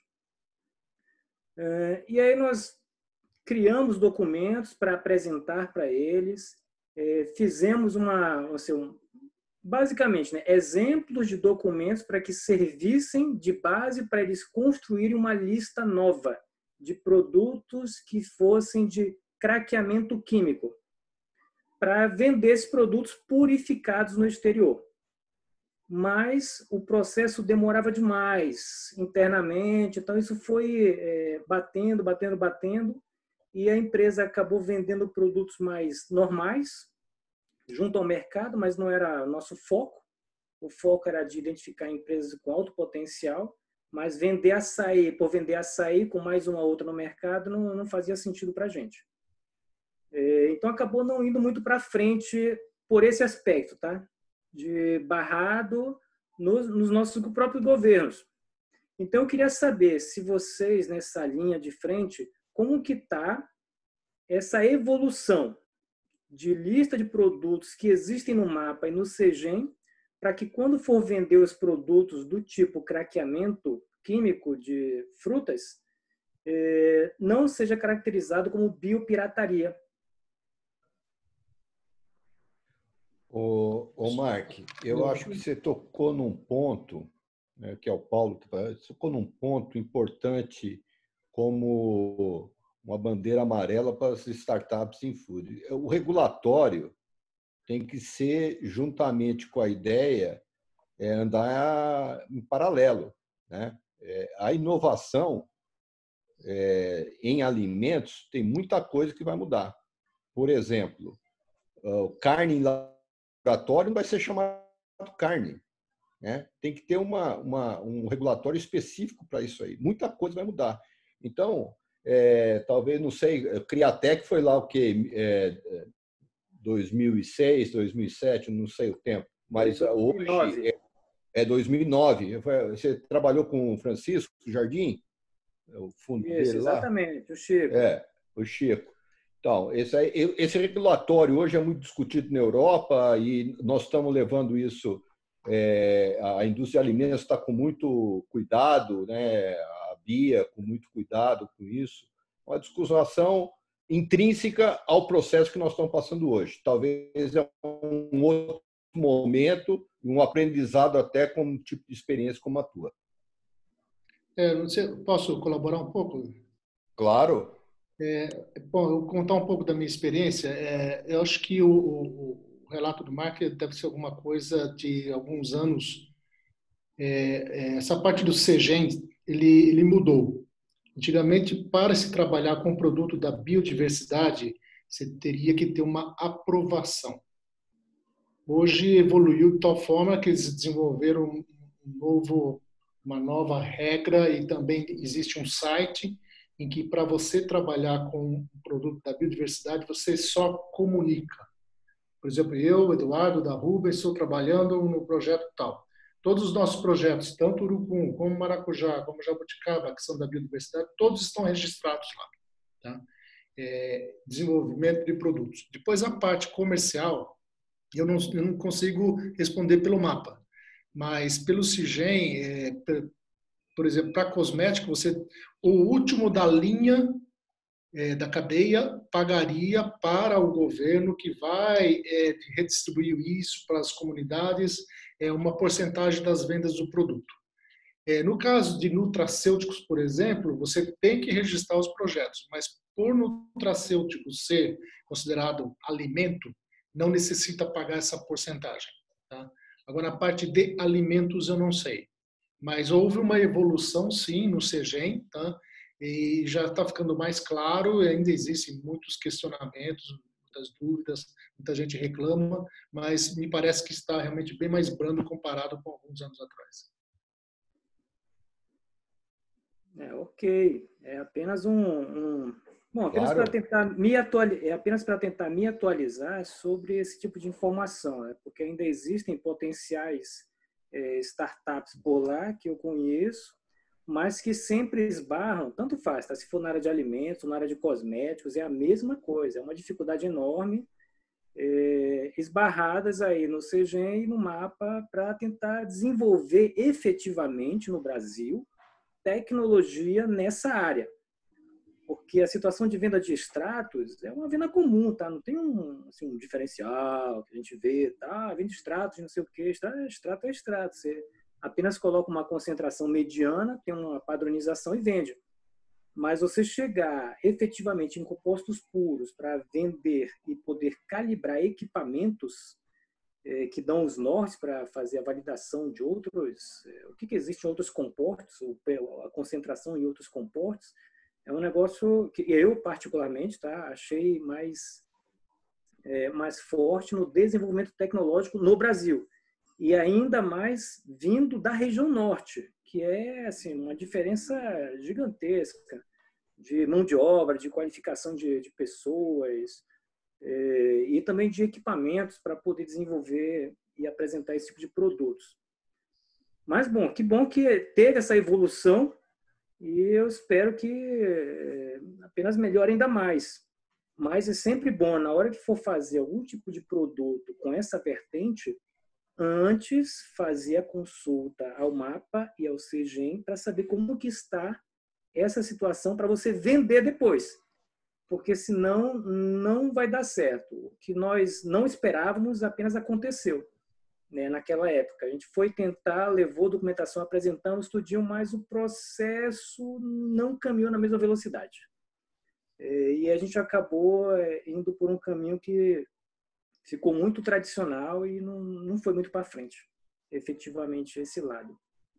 E aí nós criamos documentos para apresentar para eles, fizemos uma, assim, um, basicamente, né, exemplos de documentos para que servissem de base para eles construírem uma lista nova de produtos que fossem de craqueamento químico, para vender esses produtos purificados no exterior. Mas o processo demorava demais internamente, então isso foi é, batendo, batendo, batendo, e a empresa acabou vendendo produtos mais normais, junto ao mercado, mas não era nosso foco. O foco era de identificar empresas com alto potencial, mas vender açaí, por vender açaí com mais uma outra no mercado, não, não fazia sentido para a gente. Então, acabou não indo muito para frente por esse aspecto, tá? De barrado nos, nos nossos próprios governos. Então, eu queria saber se vocês, nessa linha de frente, como que está essa evolução de lista de produtos que existem no MAPA e no SEGEM, para que quando for vender os produtos do tipo craqueamento químico de frutas, eh, não seja caracterizado como biopirataria. Ô, ô Mark, eu acho que você tocou num ponto, né, que é o Paulo, você tocou num ponto importante como uma bandeira amarela para as startups em food. O regulatório tem que ser, juntamente com a ideia, é, andar em paralelo, né? É, a inovação é, em alimentos tem muita coisa que vai mudar. Por exemplo, carne em laboratório não vai ser chamado carne, né? Tem que ter uma, uma, um regulatório específico para isso aí. Muita coisa vai mudar. Então, é, talvez, não sei, Criatec foi lá o quê? É, dois mil e seis, dois mil e sete, não sei o tempo, mas hoje é, é dois mil e nove. Você trabalhou com o Francisco Jardim? O fundo Isso, dele lá? exatamente, o Chico. É, o Chico. Então, esse, aí, esse regulatório hoje é muito discutido na Europa e nós estamos levando isso, é, a indústria de alimentos está com muito cuidado, né? A Bia com muito cuidado com isso. Uma discussão intrínseca ao processo que nós estamos passando hoje. Talvez é um outro momento, um aprendizado até com um tipo de experiência como a tua. É, não sei, posso colaborar um pouco? Claro. É, bom, eu vou contar um pouco da minha experiência. É, eu acho que o, o relato do Mark deve ser alguma coisa de alguns anos. É, é, essa parte do C G E M, ele, ele mudou. Antigamente, para se trabalhar com o produto da biodiversidade, você teria que ter uma aprovação. Hoje evoluiu de tal forma que eles desenvolveram um novo, uma nova regra e também existe um site em que para você trabalhar com o produto da biodiversidade, você só comunica. Por exemplo, eu, Eduardo, da Rubem, estou trabalhando no projeto tal. Todos os nossos projetos, tanto Urucum, como Maracujá, como Jabuticaba, que são da biodiversidade, todos estão registrados lá. Tá? É, desenvolvimento de produtos. Depois, a parte comercial, eu não, eu não consigo responder pelo mapa, mas pelo C G E M, é, por exemplo, para cosmético, você, o último da linha é, da cadeia pagaria para o governo que vai é, redistribuir isso para as comunidades, é uma porcentagem das vendas do produto. É, no caso de nutracêuticos, por exemplo, você tem que registrar os projetos, mas por nutracêutico ser considerado alimento, não necessita pagar essa porcentagem. Tá? Agora, a parte de alimentos eu não sei. Mas houve uma evolução, sim, no C G E M, tá? E já está ficando mais claro, ainda existem muitos questionamentos, muitas dúvidas, muita gente reclama, mas me parece que está realmente bem mais brando comparado com alguns anos atrás. É, ok. É apenas um... um... Bom, apenas Claro. para tentar me atualizar, é apenas para tentar me atualizar sobre esse tipo de informação, né? Porque ainda existem potenciais é, startups por lá que eu conheço, mas que sempre esbarram, tanto faz, tá? Se for na área de alimentos, na área de cosméticos, é a mesma coisa, é uma dificuldade enorme, é, esbarradas aí no C G E M e no mapa para tentar desenvolver efetivamente no Brasil tecnologia nessa área. Porque a situação de venda de extratos é uma venda comum, tá? Não tem um, assim, um diferencial que a gente vê, tá? Vende extratos, não sei o quê, extrato é extrato. É extrato. Você apenas coloca uma concentração mediana, tem uma padronização e vende. Mas você chegar efetivamente em compostos puros para vender e poder calibrar equipamentos eh, que dão os nortes para fazer a validação de outros, eh, o que, que existe em outros compostos, a concentração em outros compostos, é um negócio que eu, particularmente, tá, achei mais, é, mais forte no desenvolvimento tecnológico no Brasil. E ainda mais vindo da região norte, que é assim, uma diferença gigantesca de mão de obra, de qualificação de, de pessoas, é, e também de equipamentos para poder desenvolver e apresentar esse tipo de produtos. Mas, bom, que bom que teve essa evolução. E eu espero que apenas melhore ainda mais. Mas é sempre bom, na hora que for fazer algum tipo de produto com essa vertente, antes fazer a consulta ao mapa e ao C G E M para saber como que está essa situação para você vender depois. Porque senão não vai dar certo. O que nós não esperávamos apenas aconteceu. Né, naquela época. A gente foi tentar, levou documentação, apresentamos tudinho, mas o processo não caminhou na mesma velocidade. E a gente acabou indo por um caminho que ficou muito tradicional e não, não foi muito para frente, efetivamente, esse lado.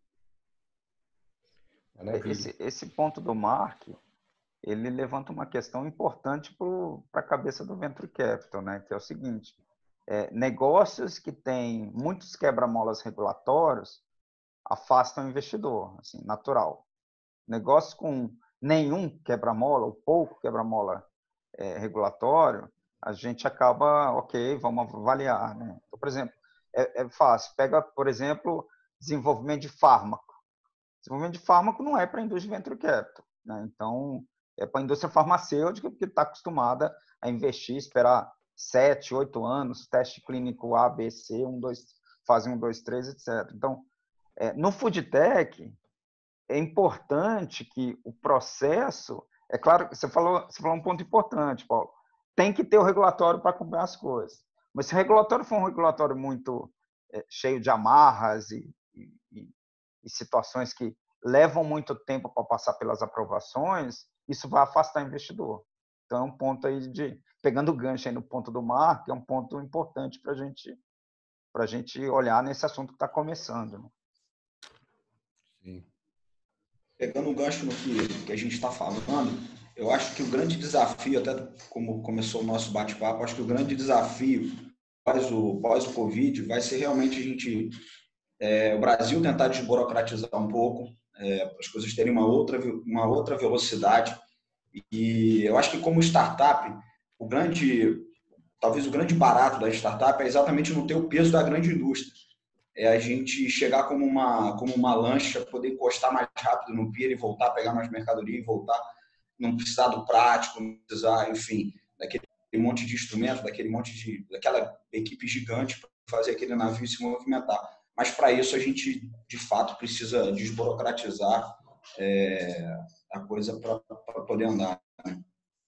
Esse, esse ponto do Mark, ele levanta uma questão importante para a cabeça do Venture Capital, né, que é o seguinte: É, negócios que têm muitos quebra-molas regulatórios afastam o investidor, assim, natural. Negócios com nenhum quebra-mola, ou pouco quebra-mola é, regulatório, a gente acaba, ok, vamos avaliar. Né? Então, por exemplo, é, é fácil. Pega, por exemplo, desenvolvimento de fármaco. Desenvolvimento de fármaco não é para a indústria venture capital. Né? Então, é para a indústria farmacêutica, que está acostumada a investir, esperar sete, oito anos, teste clínico A, B, C, um, dois, fase um, dois, três, etcétera. Então, é, no food tech, é importante que o processo... É claro, você falou, você falou um ponto importante, Paulo. Tem que ter o regulatório para acompanhar as coisas. Mas se o regulatório for um regulatório muito é, cheio de amarras e, e, e situações que levam muito tempo para passar pelas aprovações, isso vai afastar o investidor. Então, é um ponto aí de... Pegando o gancho aí no ponto do mar, que é um ponto importante para gente, a gente olhar nesse assunto que está começando. Né? Sim. Pegando o gancho no que, que a gente está falando, eu acho que o grande desafio, até como começou o nosso bate-papo, acho que o grande desafio pós o, pós o Covid vai ser realmente a gente, é, o Brasil tentar desburocratizar um pouco, é, as coisas terem uma outra, uma outra velocidade. E eu acho que como startup, o grande, talvez o grande barato da startup é exatamente não ter o peso da grande indústria. É a gente chegar como uma, como uma lancha, poder encostar mais rápido no pier e voltar, pegar mais mercadoria e voltar, não precisar do prático, não precisar, enfim, daquele monte de instrumento, daquele monte de, daquela equipe gigante para fazer aquele navio se movimentar. Mas para isso a gente, de fato, precisa desburocratizar é, a coisa para poder andar. Né?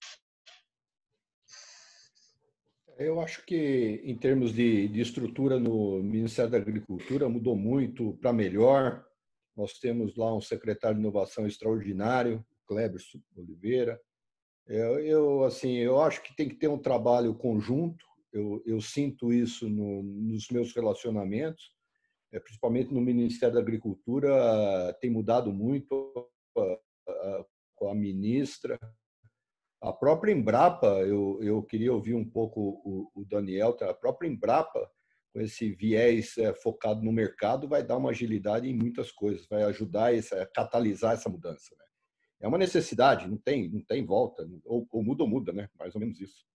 Eu acho que, em termos de, de estrutura no Ministério da Agricultura, mudou muito para melhor. Nós temos lá um secretário de inovação extraordinário, Kleber Oliveira. Eu, eu, assim, eu acho que tem que ter um trabalho conjunto. Eu, eu sinto isso no, nos meus relacionamentos, principalmente no Ministério da Agricultura, tem mudado muito com a ministra. A própria Embrapa, eu, eu queria ouvir um pouco o, o Daniel, a própria Embrapa, com esse viés é, focado no mercado, vai dar uma agilidade em muitas coisas, vai ajudar essa, a catalisar essa mudança. Né? É uma necessidade, não tem, não tem volta, ou, ou muda ou muda, né? Mais ou menos isso.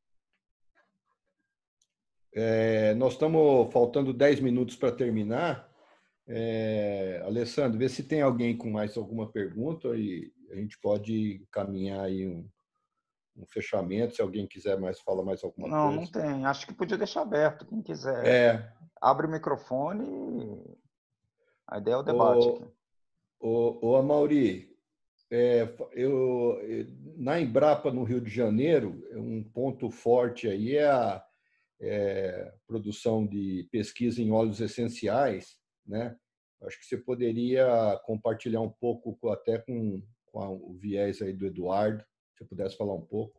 É, nós estamos faltando dez minutos para terminar. É, Alessandro, vê se tem alguém com mais alguma pergunta e a gente pode caminhar aí um, um fechamento, se alguém quiser mais falar mais alguma não, coisa. Não, não tem. Acho que podia deixar aberto. Quem quiser, é. abre o microfone e a ideia é o debate o, aqui. O, o Amaury, é, eu, na Embrapa, no Rio de Janeiro, um ponto forte aí é a é, produção de pesquisa em óleos essenciais, né? Acho que você poderia compartilhar um pouco até com, com a, o viés aí do Eduardo, se você pudesse falar um pouco.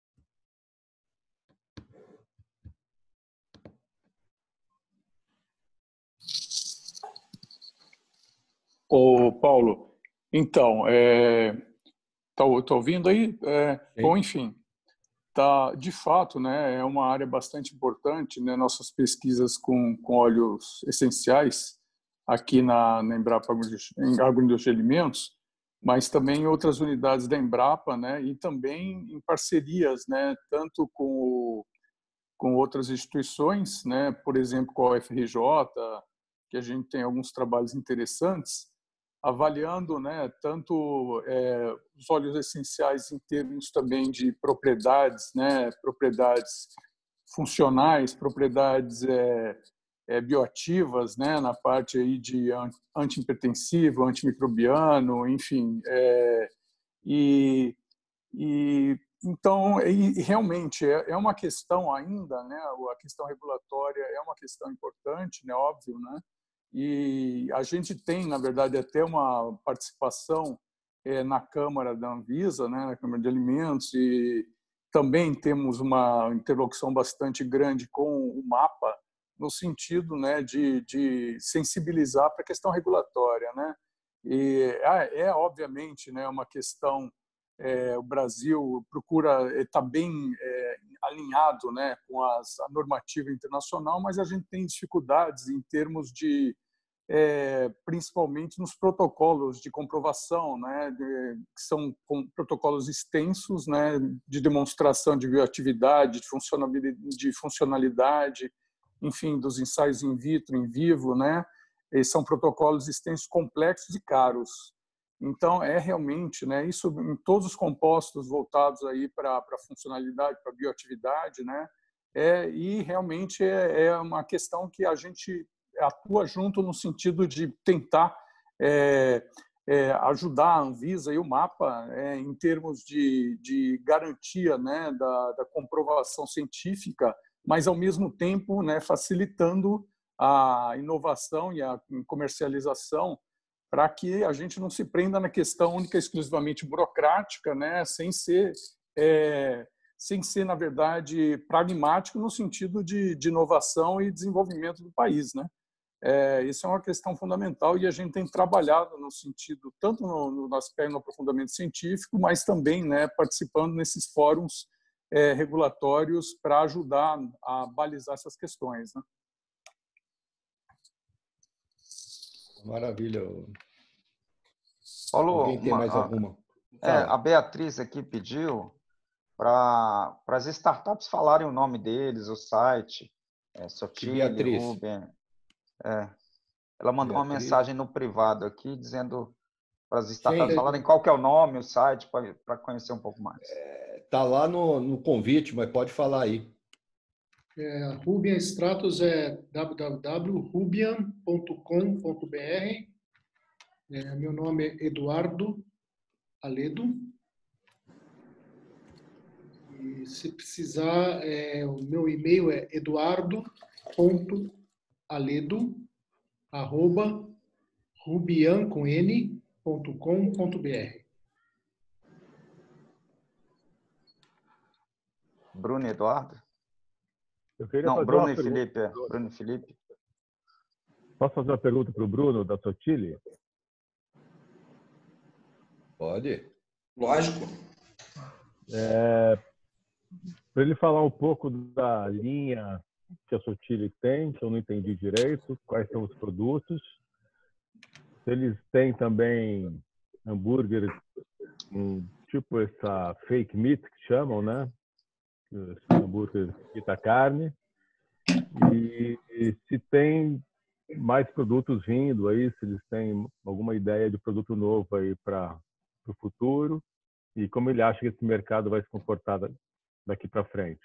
Ô, Paulo, então, é, tá, tá ouvindo aí? É, bom, enfim, tá, de fato, né, é uma área bastante importante, né, nossas pesquisas com, com óleos essenciais aqui na, na Embrapa Agroindústria de Alimentos, mas também em outras unidades da Embrapa, né, e também em parcerias, né, tanto com, o, com outras instituições, né, por exemplo, com a U F R J, que a gente tem alguns trabalhos interessantes, avaliando, né, tanto é, os óleos essenciais em termos também de propriedades, né, propriedades funcionais, propriedades é, é, bioativas, né, na parte aí de antihipertensivo, antimicrobiano, enfim, é, e, e então e, realmente é, é uma questão ainda, né, a questão regulatória é uma questão importante, né, óbvio, né. E a gente tem, na verdade, até uma participação é, na Câmara da Anvisa, né, na Câmara de Alimentos, e também temos uma interlocução bastante grande com o MAPA, no sentido, né, de, de sensibilizar para a questão regulatória. Né? E é, é obviamente, né, uma questão, é, o Brasil procura estar bem é, alinhado, né, com as, a normativa internacional, mas a gente tem dificuldades em termos de, é, principalmente nos protocolos de comprovação, né, de, que são com, protocolos extensos, né, de demonstração de bioatividade, de funcionalidade, de funcionalidade, enfim, dos ensaios in vitro, in vivo, né, e são protocolos extensos, complexos e caros. Então, é realmente, né, isso em todos os compostos voltados aí para a funcionalidade, para a bioatividade, né, é, e realmente é, é uma questão que a gente atua junto no sentido de tentar é, é, ajudar a Anvisa e o MAPA é, em termos de, de garantia, né, da, da comprovação científica, mas, ao mesmo tempo, né, facilitando a inovação e a comercialização para que a gente não se prenda na questão única e exclusivamente burocrática, né, sem ser é, sem ser, na verdade, pragmático no sentido de, de inovação e desenvolvimento do país, né? É, isso é uma questão fundamental e a gente tem trabalhado no sentido, tanto no, no aspecto do aprofundamento científico, mas também, né, participando nesses fóruns é, regulatórios para ajudar a balizar essas questões, né? Maravilha. Paulo, Alguém tem uma, mais alguma? É, a Beatriz aqui pediu para as startups falarem o nome deles, o site, é, Sotile, Ruben. É, ela mandou Beatriz. Uma mensagem no privado aqui dizendo para as startups Sim. falarem qual que é o nome, o site, para conhecer um pouco mais. Está é, lá no, no convite, mas pode falar aí. É, Rubian Stratos é w w w ponto rubian ponto com ponto b r. É, meu nome é Eduardo Aledo. E se precisar, é, o meu e-mail é eduardo ponto aledo arroba rubian com n ponto com ponto b r. Bruno Eduardo? Eu queria Não, fazer Bruno uma e Felipe. É. Bruno e Felipe. Posso fazer uma pergunta para o Bruno, da Sotile? Pode. Lógico. É, para ele falar um pouco da linha que a Sotile tem, que eu não entendi direito, quais são os produtos. Eles têm também hambúrguer, um, tipo essa fake meat que chamam, né? Esse hambúrguer quita carne. E, e se tem mais produtos vindo aí, se eles têm alguma ideia de produto novo aí para o futuro e como ele acha que esse mercado vai se comportar daqui para frente.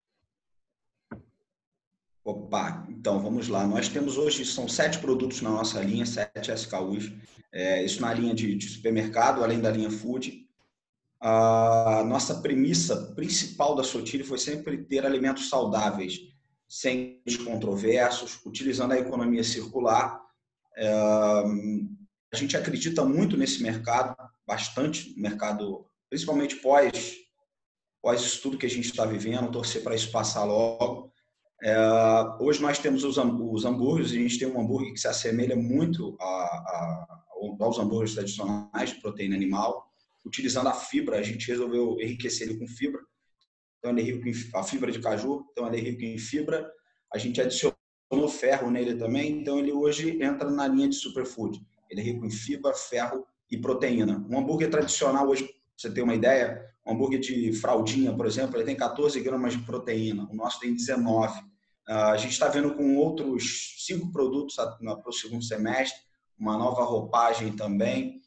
Opa, então vamos lá. Nós temos hoje, são sete produtos na nossa linha, sete S K Us. É, isso na linha de, de supermercado, além da linha food. A nossa premissa principal da Sotile foi sempre ter alimentos saudáveis, sem controversos, utilizando a economia circular. É, a gente acredita muito nesse mercado, bastante no mercado, principalmente pós, pós isso tudo que a gente está vivendo, torcer para isso passar logo. É, hoje nós temos os, os hambúrgueres, a gente tem um hambúrguer que se assemelha muito a, a, aos hambúrgueres tradicionais de proteína animal. Utilizando a fibra, a gente resolveu enriquecer ele com fibra. Então, ele é rico em a fibra de caju, então ele é rico em fibra. A gente adicionou ferro nele também, então ele hoje entra na linha de superfood. Ele é rico em fibra, ferro e proteína. Um hambúrguer tradicional hoje, pra você ter uma ideia, um hambúrguer de fraldinha, por exemplo, ele tem quatorze gramas de proteína, o nosso tem dezenove. A gente está vendo com outros cinco produtos para o segundo semestre, uma nova roupagem também.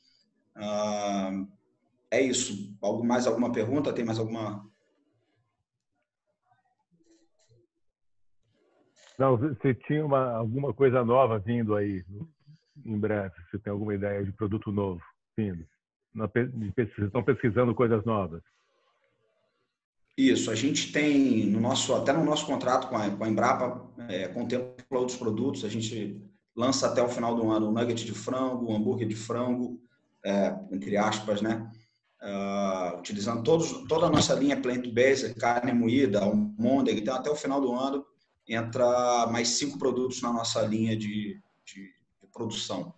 É isso. Algo mais, alguma pergunta? Tem mais alguma? Não, você tinha uma, alguma coisa nova vindo aí em breve? Você tem alguma ideia de produto novo vindo? Vocês estão pesquisando coisas novas? Isso. A gente tem, no nosso, até no nosso contrato com a, com a Embrapa, é, contempla outros produtos. A gente lança até o final do ano um nugget de frango, um hambúrguer de frango, é, entre aspas, né? Uh, utilizando todos, toda a nossa linha plant-based, carne moída, almôndega. Então, até o final do ano, entra mais cinco produtos na nossa linha de, de, de produção.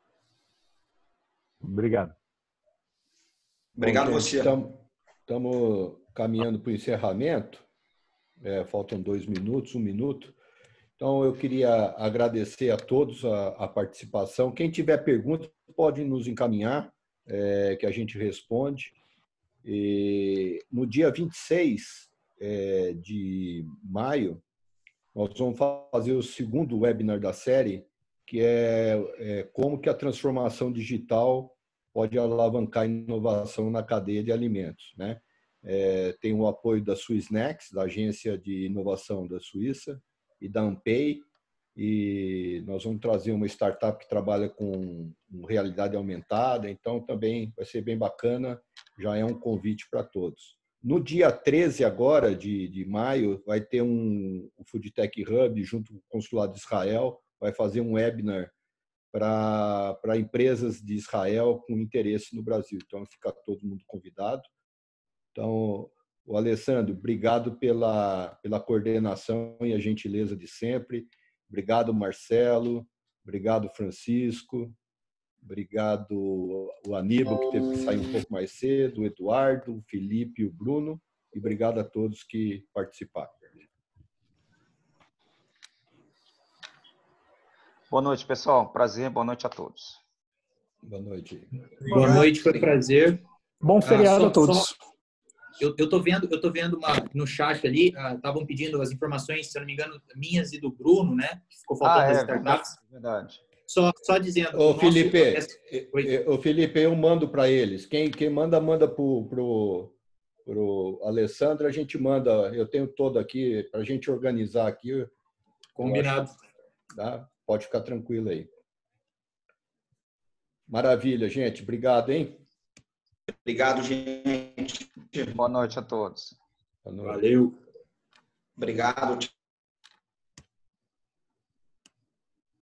Obrigado. Obrigado Bom, você. Estamos caminhando para o encerramento. É, faltam dois minutos, um minuto. Então, eu queria agradecer a todos a, a participação. Quem tiver perguntas, pode nos encaminhar. É, que a gente responde. E no dia vinte e seis é, de maio, nós vamos fazer o segundo webinar da série, que é, é como que a transformação digital pode alavancar a inovação na cadeia de alimentos, né? É, tem o apoio da Swissnex, da Agência de Inovação da Suíça, e da Ampay, e nós vamos trazer uma startup que trabalha com realidade aumentada, então também vai ser bem bacana, já é um convite para todos. No dia treze agora de, de maio, vai ter um o Foodtech Hub, junto com o Consulado de Israel, vai fazer um webinar para para empresas de Israel com interesse no Brasil, então fica todo mundo convidado. Então, o Alessandro, obrigado pela, pela coordenação e a gentileza de sempre. Obrigado, Marcelo. Obrigado, Francisco. Obrigado, o Aníbal, que teve que sair um pouco mais cedo, o Eduardo, o Felipe e o Bruno. E obrigado a todos que participaram. Boa noite, pessoal. Prazer, boa noite a todos. Boa noite. Boa noite, foi um prazer. Bom feriado ah, só, a todos. Só, eu, eu tô vendo, eu tô vendo uma, no chat ali, estavam uh, pedindo as informações, se eu não me engano, minhas e do Bruno, né? Que ficou faltando ah, das é, startups. Verdade. Só, só dizendo. Ô, Felipe, nosso... ô, Felipe, eu mando para eles. Quem, quem manda, manda para o pro Alessandro, a gente manda. Eu tenho todo aqui, para a gente organizar aqui. Combinado. Acho, tá? Pode ficar tranquilo aí. Maravilha, gente. Obrigado, hein? Obrigado, gente. Boa noite a todos. Boa noite. Valeu. Obrigado.